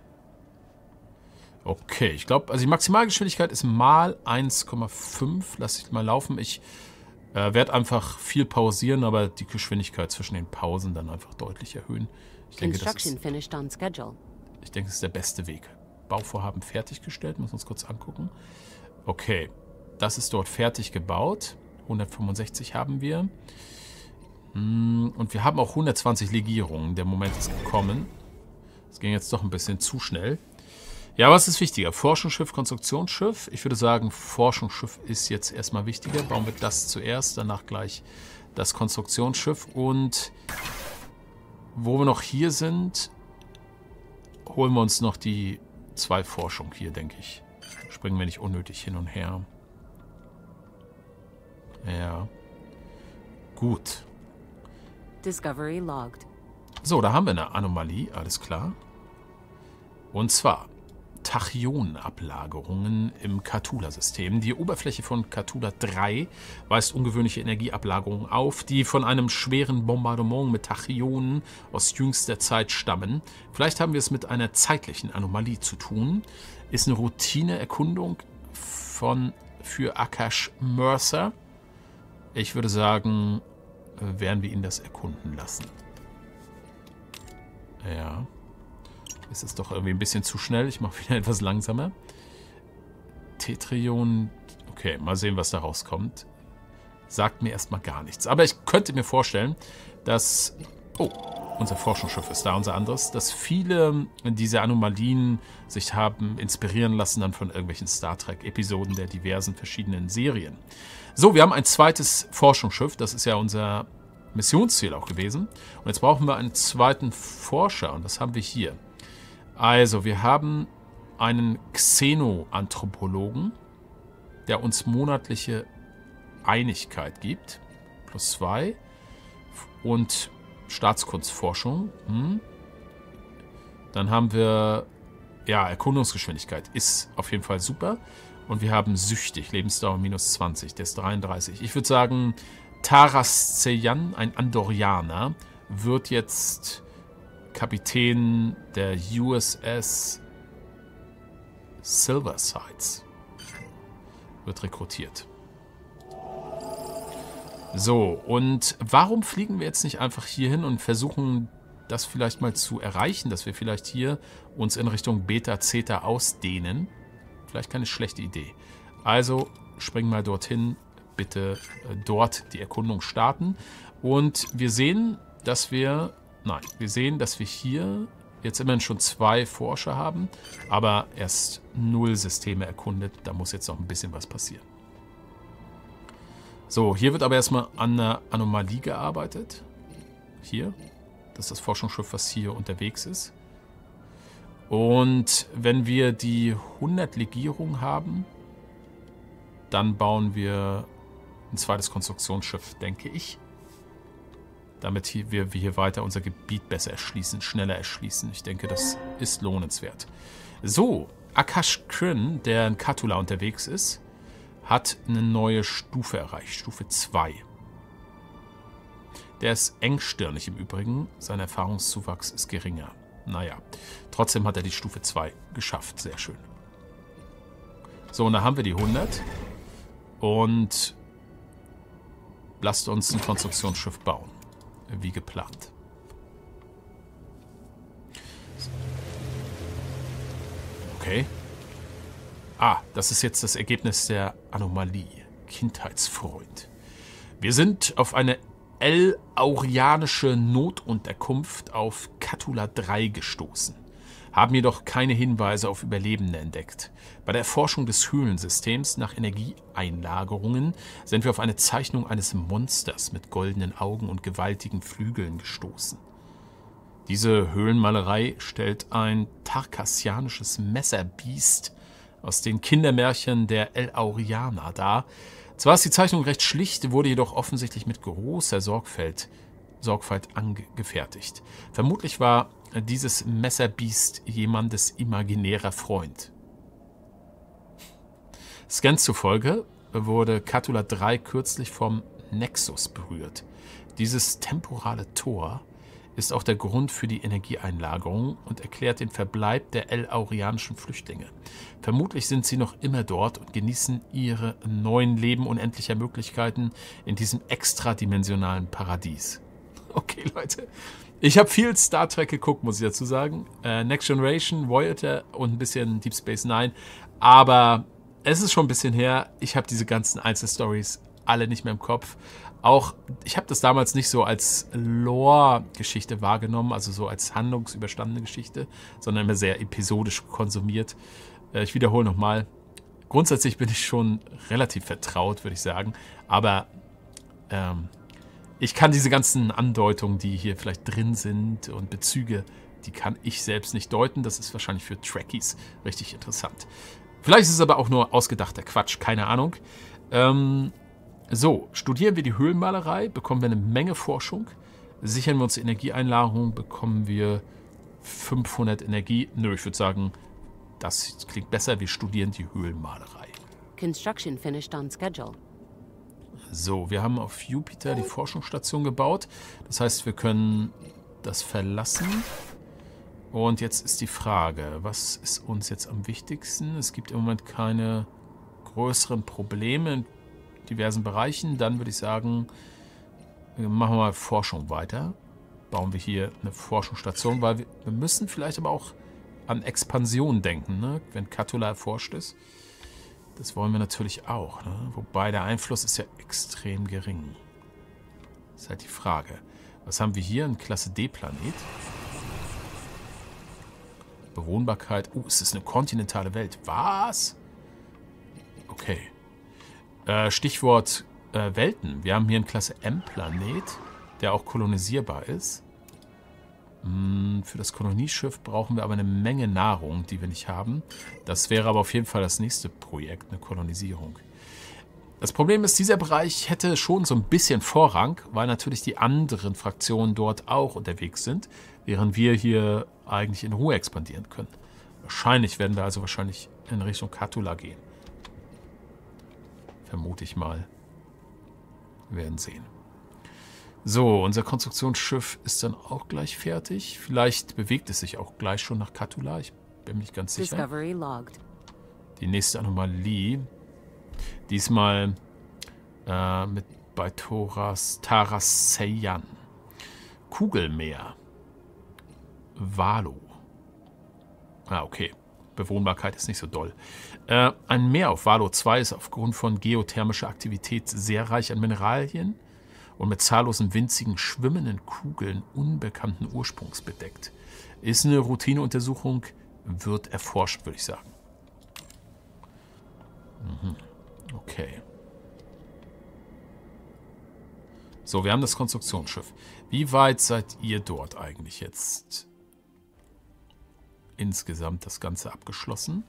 Okay, ich glaube, also die Maximalgeschwindigkeit ist mal eins Komma fünf. Lass ich mal laufen. Ich äh, werde einfach viel pausieren, aber die Geschwindigkeit zwischen den Pausen dann einfach deutlich erhöhen. Ich denke, das Construction ist, finished on schedule. ich denke, das ist der beste Weg. Bauvorhaben fertiggestellt. Müssen wir uns kurz angucken. Okay, das ist dort fertig gebaut. hundertfünfundsechzig haben wir. Und wir haben auch hundertzwanzig Legierungen. Der Moment ist gekommen. Das ging jetzt doch ein bisschen zu schnell. Ja, was ist wichtiger? Forschungsschiff, Konstruktionsschiff? Ich würde sagen, Forschungsschiff ist jetzt erstmal wichtiger. Bauen wir das zuerst, danach gleich das Konstruktionsschiff. Und wo wir noch hier sind, holen wir uns noch die zwei Forschung hier, denke ich. Springen wir nicht unnötig hin und her. Ja. Gut. Discovery logged. So, da haben wir eine Anomalie, alles klar. Und zwar Tachionenablagerungen im Cthulhu-System. Die Oberfläche von Cthulhu drei weist ungewöhnliche Energieablagerungen auf, die von einem schweren Bombardement mit Tachyonen aus jüngster Zeit stammen. Vielleicht haben wir es mit einer zeitlichen Anomalie zu tun. Ist eine Routineerkundung von für Akash Mercer. Ich würde sagen, werden wir ihn das erkunden lassen. Ja. Es ist doch irgendwie ein bisschen zu schnell. Ich mache wieder etwas langsamer. Tetrion. Okay, mal sehen, was da rauskommt. Sagt mir erstmal gar nichts. Aber ich könnte mir vorstellen, dass... Oh, unser Forschungsschiff ist da, unser anderes. Dass viele dieser Anomalien sich haben inspirieren lassen dann von irgendwelchen Star Trek-Episoden der diversen verschiedenen Serien. So, wir haben ein zweites Forschungsschiff. Das ist ja unser Missionsziel auch gewesen. Und jetzt brauchen wir einen zweiten Forscher. Und das haben wir hier. Also, wir haben einen Xenoanthropologen, der uns monatliche Einigkeit gibt. Plus zwei. Und Staatskunstforschung. Hm. Dann haben wir, ja, Erkundungsgeschwindigkeit. Ist auf jeden Fall super. Und wir haben süchtig. Lebensdauer minus zwanzig. Der ist dreiunddreißig. Ich würde sagen, Taras Zeyan, ein Andorianer, wird jetzt Kapitän der U S S Silversides. Wird rekrutiert. So, und warum fliegen wir jetzt nicht einfach hier hin und versuchen, das vielleicht mal zu erreichen, dass wir vielleicht hier uns in Richtung Beta Zeta ausdehnen? Vielleicht keine schlechte Idee. Also springen wir dorthin. Bitte äh, dort die Erkundung starten. Und wir sehen, dass wir... Nein, wir sehen, dass wir hier jetzt immerhin schon zwei Forscher haben, aber erst null Systeme erkundet. Da muss jetzt noch ein bisschen was passieren. So, hier wird aber erstmal an einer Anomalie gearbeitet. Hier. Das ist das Forschungsschiff, was hier unterwegs ist. Und wenn wir die hundert Legierungen haben, dann bauen wir ein zweites Konstruktionsschiff, denke ich. Damit hier, wir, wir hier weiter unser Gebiet besser erschließen, schneller erschließen. Ich denke, das ist lohnenswert. So, Akash Kryn, der in Katula unterwegs ist, hat eine neue Stufe erreicht, Stufe zwei. Der ist engstirnig im Übrigen, sein Erfahrungszuwachs ist geringer. Naja, trotzdem hat er die Stufe zwei geschafft, sehr schön. So, und da haben wir die hundert und lasst uns ein Konstruktionsschiff bauen, wie geplant. Okay. Ah, das ist jetzt das Ergebnis der Anomalie. Kindheitsfreund. Wir sind auf eine El-Aurianische Notunterkunft auf Katula drei gestoßen, haben jedoch keine Hinweise auf Überlebende entdeckt. Bei der Erforschung des Höhlensystems nach Energieeinlagerungen sind wir auf eine Zeichnung eines Monsters mit goldenen Augen und gewaltigen Flügeln gestoßen. Diese Höhlenmalerei stellt ein tarkassianisches Messerbiest aus den Kindermärchen der El-Aurianer dar. Zwar ist die Zeichnung recht schlicht, wurde jedoch offensichtlich mit großer Sorgfalt, Sorgfalt angefertigt. Vermutlich war dieses Messerbiest jemandes imaginärer Freund. Scans zufolge wurde Katula drei kürzlich vom Nexus berührt. Dieses temporale Tor ist auch der Grund für die Energieeinlagerung und erklärt den Verbleib der El-Aurianischen Flüchtlinge. Vermutlich sind sie noch immer dort und genießen ihre neuen Leben unendlicher Möglichkeiten in diesem extradimensionalen Paradies. Okay, Leute. Ich habe viel Star Trek geguckt, muss ich dazu sagen. Äh, Next Generation, Voyager und ein bisschen Deep Space Nine. Aber es ist schon ein bisschen her. Ich habe diese ganzen Einzelstories alle nicht mehr im Kopf. Auch, ich habe das damals nicht so als Lore-Geschichte wahrgenommen, also so als handlungsüberstandene Geschichte, sondern immer sehr episodisch konsumiert. Äh, ich wiederhole nochmal. Grundsätzlich bin ich schon relativ vertraut, würde ich sagen. Aber ähm, ich kann diese ganzen Andeutungen, die hier vielleicht drin sind und Bezüge, die kann ich selbst nicht deuten. Das ist wahrscheinlich für Trekkies richtig interessant. Vielleicht ist es aber auch nur ausgedachter Quatsch, keine Ahnung. Ähm, so, studieren wir die Höhlenmalerei, bekommen wir eine Menge Forschung. Sichern wir uns die Energieeinlagerung, bekommen wir fünfhundert Energie. Nö, ich würde sagen, das klingt besser. Wir studieren die Höhlenmalerei. Construction finished on schedule. So, wir haben auf Jupiter die Forschungsstation gebaut. Das heißt, wir können das verlassen. Und jetzt ist die Frage, was ist uns jetzt am wichtigsten? Es gibt im Moment keine größeren Probleme in diversen Bereichen. Dann würde ich sagen, machen wir mal Forschung weiter. Bauen wir hier eine Forschungsstation, weil wir, wir müssen vielleicht aber auch an Expansion denken, ne? Wenn Katula erforscht ist. Das wollen wir natürlich auch, ne? Wobei der Einfluss ist ja extrem gering. Das ist halt die Frage. Was haben wir hier? Ein Klasse D-Planet. Bewohnbarkeit. Oh, es ist eine kontinentale Welt. Was? Okay. Äh, Stichwort äh, Welten. Wir haben hier einen Klasse M-Planet, der auch kolonisierbar ist. Hm, für das Kolonieschiff brauchen wir aber eine Menge Nahrung, die wir nicht haben. Das wäre aber auf jeden Fall das nächste Projekt, eine Kolonisierung. Das Problem ist, dieser Bereich hätte schon so ein bisschen Vorrang, weil natürlich die anderen Fraktionen dort auch unterwegs sind, während wir hier eigentlich in Ruhe expandieren können. Wahrscheinlich werden wir also wahrscheinlich in Richtung Katula gehen. Vermute ich mal. Wir werden sehen. So, unser Konstruktionsschiff ist dann auch gleich fertig. Vielleicht bewegt es sich auch gleich schon nach Katula. Ich bin mir nicht ganz sicher. Discovery logged. Die nächste Anomalie. Diesmal äh, mit bei Toras Taraseyan. Kugelmeer. Valo. Ah, okay. Bewohnbarkeit ist nicht so doll. Äh, ein Meer auf Valo zwei ist aufgrund von geothermischer Aktivität sehr reich an Mineralien und mit zahllosen winzigen schwimmenden Kugeln unbekannten Ursprungs bedeckt. Ist eine Routineuntersuchung, wird erforscht, würde ich sagen. Mhm. Okay. So, wir haben das Konstruktionsschiff. Wie weit seid ihr dort eigentlich jetzt? Insgesamt das Ganze abgeschlossen.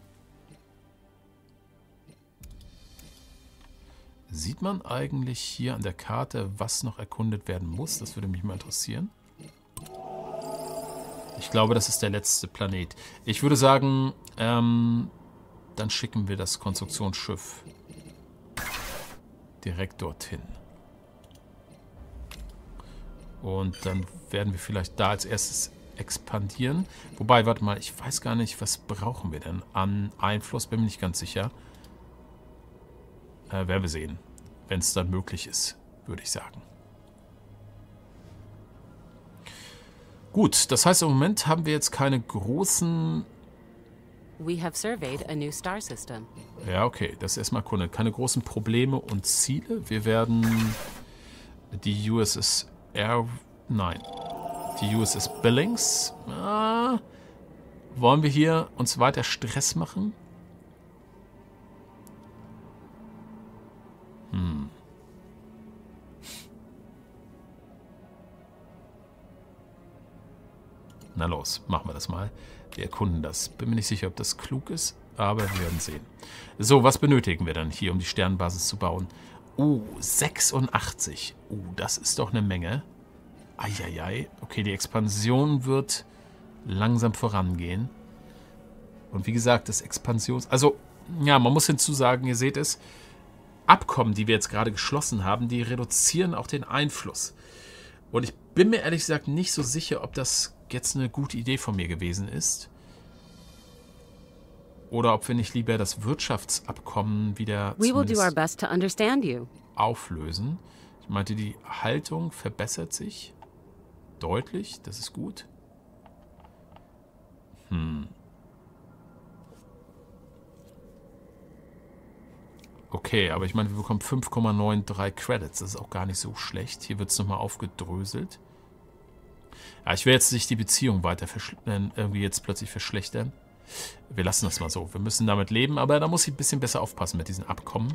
Sieht man eigentlich hier an der Karte, was noch erkundet werden muss? Das würde mich mal interessieren. Ich glaube, das ist der letzte Planet. Ich würde sagen, ähm, dann schicken wir das Konstruktionsschiff direkt dorthin. Und dann werden wir vielleicht da als erstes expandieren. Wobei, warte mal, ich weiß gar nicht, was brauchen wir denn an Einfluss? Bin mir nicht ganz sicher. Äh, werden wir sehen, wenn es dann möglich ist, würde ich sagen. Gut, das heißt, im Moment haben wir jetzt keine großen... We have surveyed a new star system. Ja, okay, das ist erstmal Kunde. Keine großen Probleme und Ziele. Wir werden die U S S Air... Nein. Die U S S Billings. Ah, wollen wir hier uns weiter Stress machen? Hm. Na los, machen wir das mal. Wir erkunden das. Bin mir nicht sicher, ob das klug ist, aber wir werden sehen. So, was benötigen wir dann hier, um die Sternenbasis zu bauen? Oh, sechsundachtzig. Oh, das ist doch eine Menge. Eieiei. Okay, die Expansion wird langsam vorangehen. Und wie gesagt, das Expansions... Also, ja, man muss hinzusagen, ihr seht es, Abkommen, die wir jetzt gerade geschlossen haben, die reduzieren auch den Einfluss. Und ich bin mir ehrlich gesagt nicht so sicher, ob das jetzt eine gute Idee von mir gewesen ist. Oder ob wir nicht lieber das Wirtschaftsabkommen wieder We will do our best to understand you. auflösen. Ich meinte, die Haltung verbessert sich deutlich. Das ist gut. Hm. Okay, aber ich meine, wir bekommen fünf Komma drei Credits. Das ist auch gar nicht so schlecht. Hier wird es nochmal aufgedröselt. Ja, ich will jetzt nicht die Beziehung weiter irgendwie jetzt plötzlich verschlechtern. Wir lassen das mal so. Wir müssen damit leben, aber da muss ich ein bisschen besser aufpassen mit diesen Abkommen.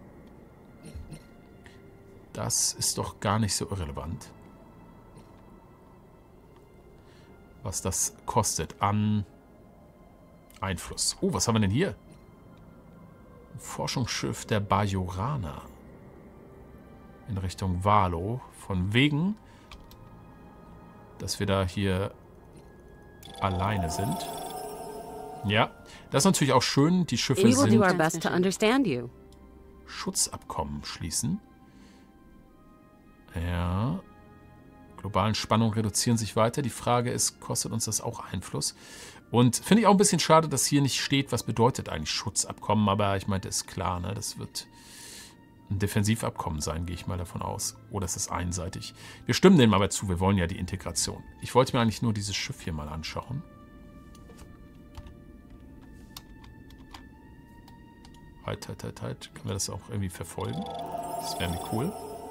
Das ist doch gar nicht so irrelevant. Was das kostet an Einfluss. Oh, was haben wir denn hier? Ein Forschungsschiff der Bajoraner. In Richtung Valo. Von wegen, dass wir da hier alleine sind. Ja, das ist natürlich auch schön. Die Schiffe We will do our sind best to understand you. Schutzabkommen schließen. Ja. Globalen Spannungen reduzieren sich weiter. Die Frage ist, kostet uns das auch Einfluss? Und finde ich auch ein bisschen schade, dass hier nicht steht, was bedeutet eigentlich Schutzabkommen. Aber ich meinte, ist klar, ne? Das wird ein Defensivabkommen sein, gehe ich mal davon aus. Oder ist es einseitig? Wir stimmen dem aber zu, wir wollen ja die Integration. Ich wollte mir eigentlich nur dieses Schiff hier mal anschauen. Halt, halt, halt, halt. Können wir das auch irgendwie verfolgen? Das wäre mir cool.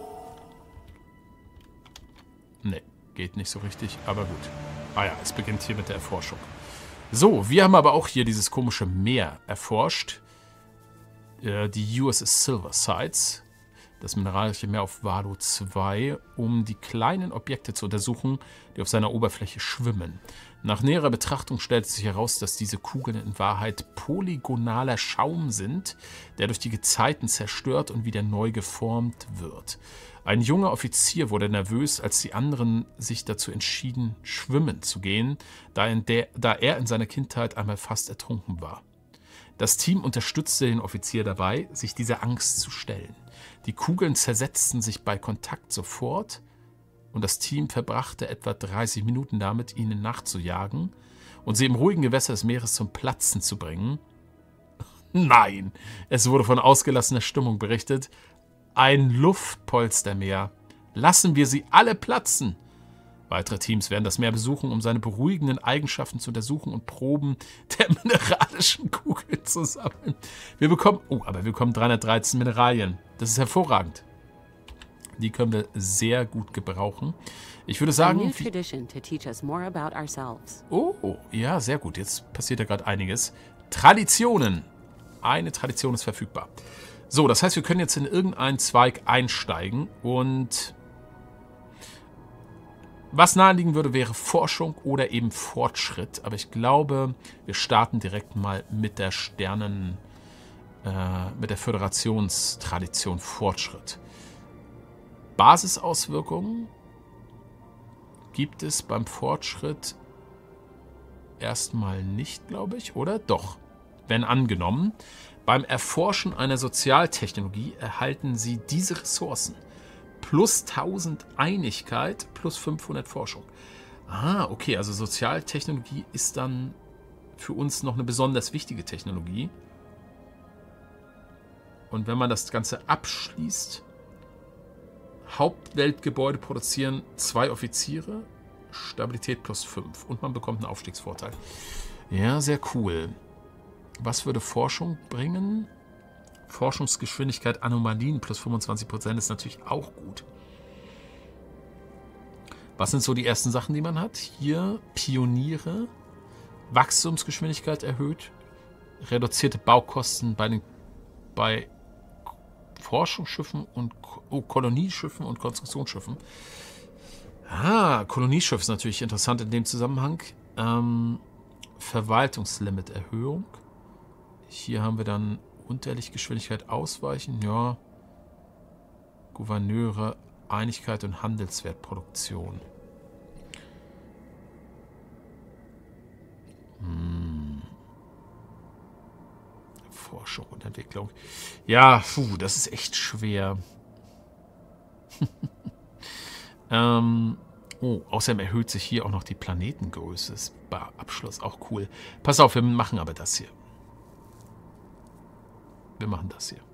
Ne, geht nicht so richtig, aber gut. Ah ja, es beginnt hier mit der Erforschung. So, wir haben aber auch hier dieses komische Meer erforscht. Äh, die U S S Silver Sites, das mineralische Meer auf Valo zwei, um die kleinen Objekte zu untersuchen, die auf seiner Oberfläche schwimmen. Nach näherer Betrachtung stellt sich heraus, dass diese Kugeln in Wahrheit polygonaler Schaum sind, der durch die Gezeiten zerstört und wieder neu geformt wird. Ein junger Offizier wurde nervös, als die anderen sich dazu entschieden, schwimmen zu gehen, da, in der, da er in seiner Kindheit einmal fast ertrunken war. Das Team unterstützte den Offizier dabei, sich dieser Angst zu stellen. Die Kugeln zersetzten sich bei Kontakt sofort und das Team verbrachte etwa dreißig Minuten damit, ihnen nachzujagen und sie im ruhigen Gewässer des Meeres zum Platzen zu bringen. Nein, es wurde von ausgelassener Stimmung berichtet. Ein Luftpolstermeer. Lassen wir sie alle platzen. Weitere Teams werden das Meer besuchen, um seine beruhigenden Eigenschaften zu untersuchen und Proben der mineralischen Kugel zu sammeln. Wir bekommen, oh, aber wir bekommen dreihundertdreizehn Mineralien. Das ist hervorragend. Die können wir sehr gut gebrauchen. Ich würde sagen... Oh, oh, ja, sehr gut. Jetzt passiert ja gerade einiges. Traditionen. Eine Tradition ist verfügbar. So, das heißt, wir können jetzt in irgendeinen Zweig einsteigen und... Was naheliegen würde, wäre Forschung oder eben Fortschritt. Aber ich glaube, wir starten direkt mal mit der Sternen, äh, mit der Föderationstradition Fortschritt. Basisauswirkungen gibt es beim Fortschritt erstmal nicht, glaube ich, oder? Doch, wenn angenommen. Beim Erforschen einer Sozialtechnologie erhalten Sie diese Ressourcen. Plus tausend Einigkeit, plus fünfhundert Forschung. Ah, okay, also Sozialtechnologie ist dann für uns noch eine besonders wichtige Technologie. Und wenn man das Ganze abschließt, Hauptweltgebäude produzieren zwei Offiziere, Stabilität plus fünf und man bekommt einen Aufstiegsvorteil. Ja, sehr cool. Was würde Forschung bringen? Forschungsgeschwindigkeit, Anomalien plus fünfundzwanzig Prozent ist natürlich auch gut. Was sind so die ersten Sachen, die man hat? Hier Pioniere, Wachstumsgeschwindigkeit erhöht, reduzierte Baukosten bei, den, bei Forschungsschiffen und oh, Kolonieschiffen und Konstruktionsschiffen. Ah, Kolonieschiff ist natürlich interessant in dem Zusammenhang. Ähm, Verwaltungslimit-Erhöhung. Hier haben wir dann Unterlichtgeschwindigkeit ausweichen, ja. Gouverneure, Einigkeit und Handelswertproduktion. Hm. Forschung und Entwicklung. Ja, puh, das ist echt schwer. ähm, oh, außerdem erhöht sich hier auch noch die Planetengröße. Ist bei Abschluss auch cool. Pass auf, wir machen aber das hier. Wir machen das hier.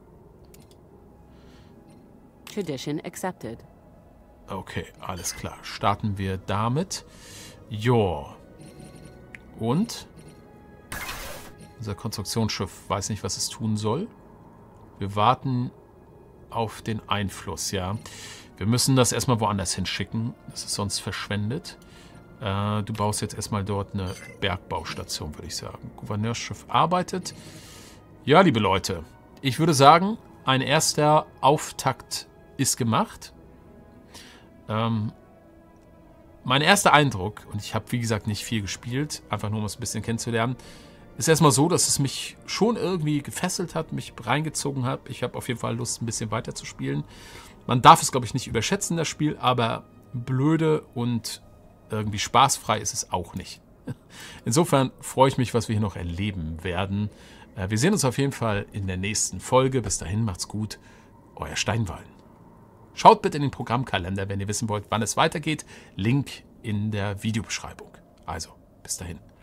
Tradition accepted. Okay, alles klar. Starten wir damit. Jo. Und? Unser Konstruktionsschiff weiß nicht, was es tun soll. Wir warten auf den Einfluss, ja. Wir müssen das erstmal woanders hinschicken. Das ist sonst verschwendet. Äh, du baust jetzt erstmal dort eine Bergbaustation, würde ich sagen. Gouverneursschiff arbeitet. Ja, liebe Leute. Ich würde sagen, ein erster Auftakt ist gemacht. Ähm, mein erster Eindruck, und ich habe wie gesagt nicht viel gespielt, einfach nur um es ein bisschen kennenzulernen, ist erstmal so, dass es mich schon irgendwie gefesselt hat, mich reingezogen hat. Ich habe auf jeden Fall Lust, ein bisschen weiter zu spielen. Man darf es, glaube ich, nicht überschätzen, das Spiel, aber blöde und irgendwie spaßfrei ist es auch nicht. Insofern freue ich mich, was wir hier noch erleben werden. Wir sehen uns auf jeden Fall in der nächsten Folge. Bis dahin, macht's gut. Euer Steinwallen. Schaut bitte in den Programmkalender, wenn ihr wissen wollt, wann es weitergeht. Link in der Videobeschreibung. Also, bis dahin.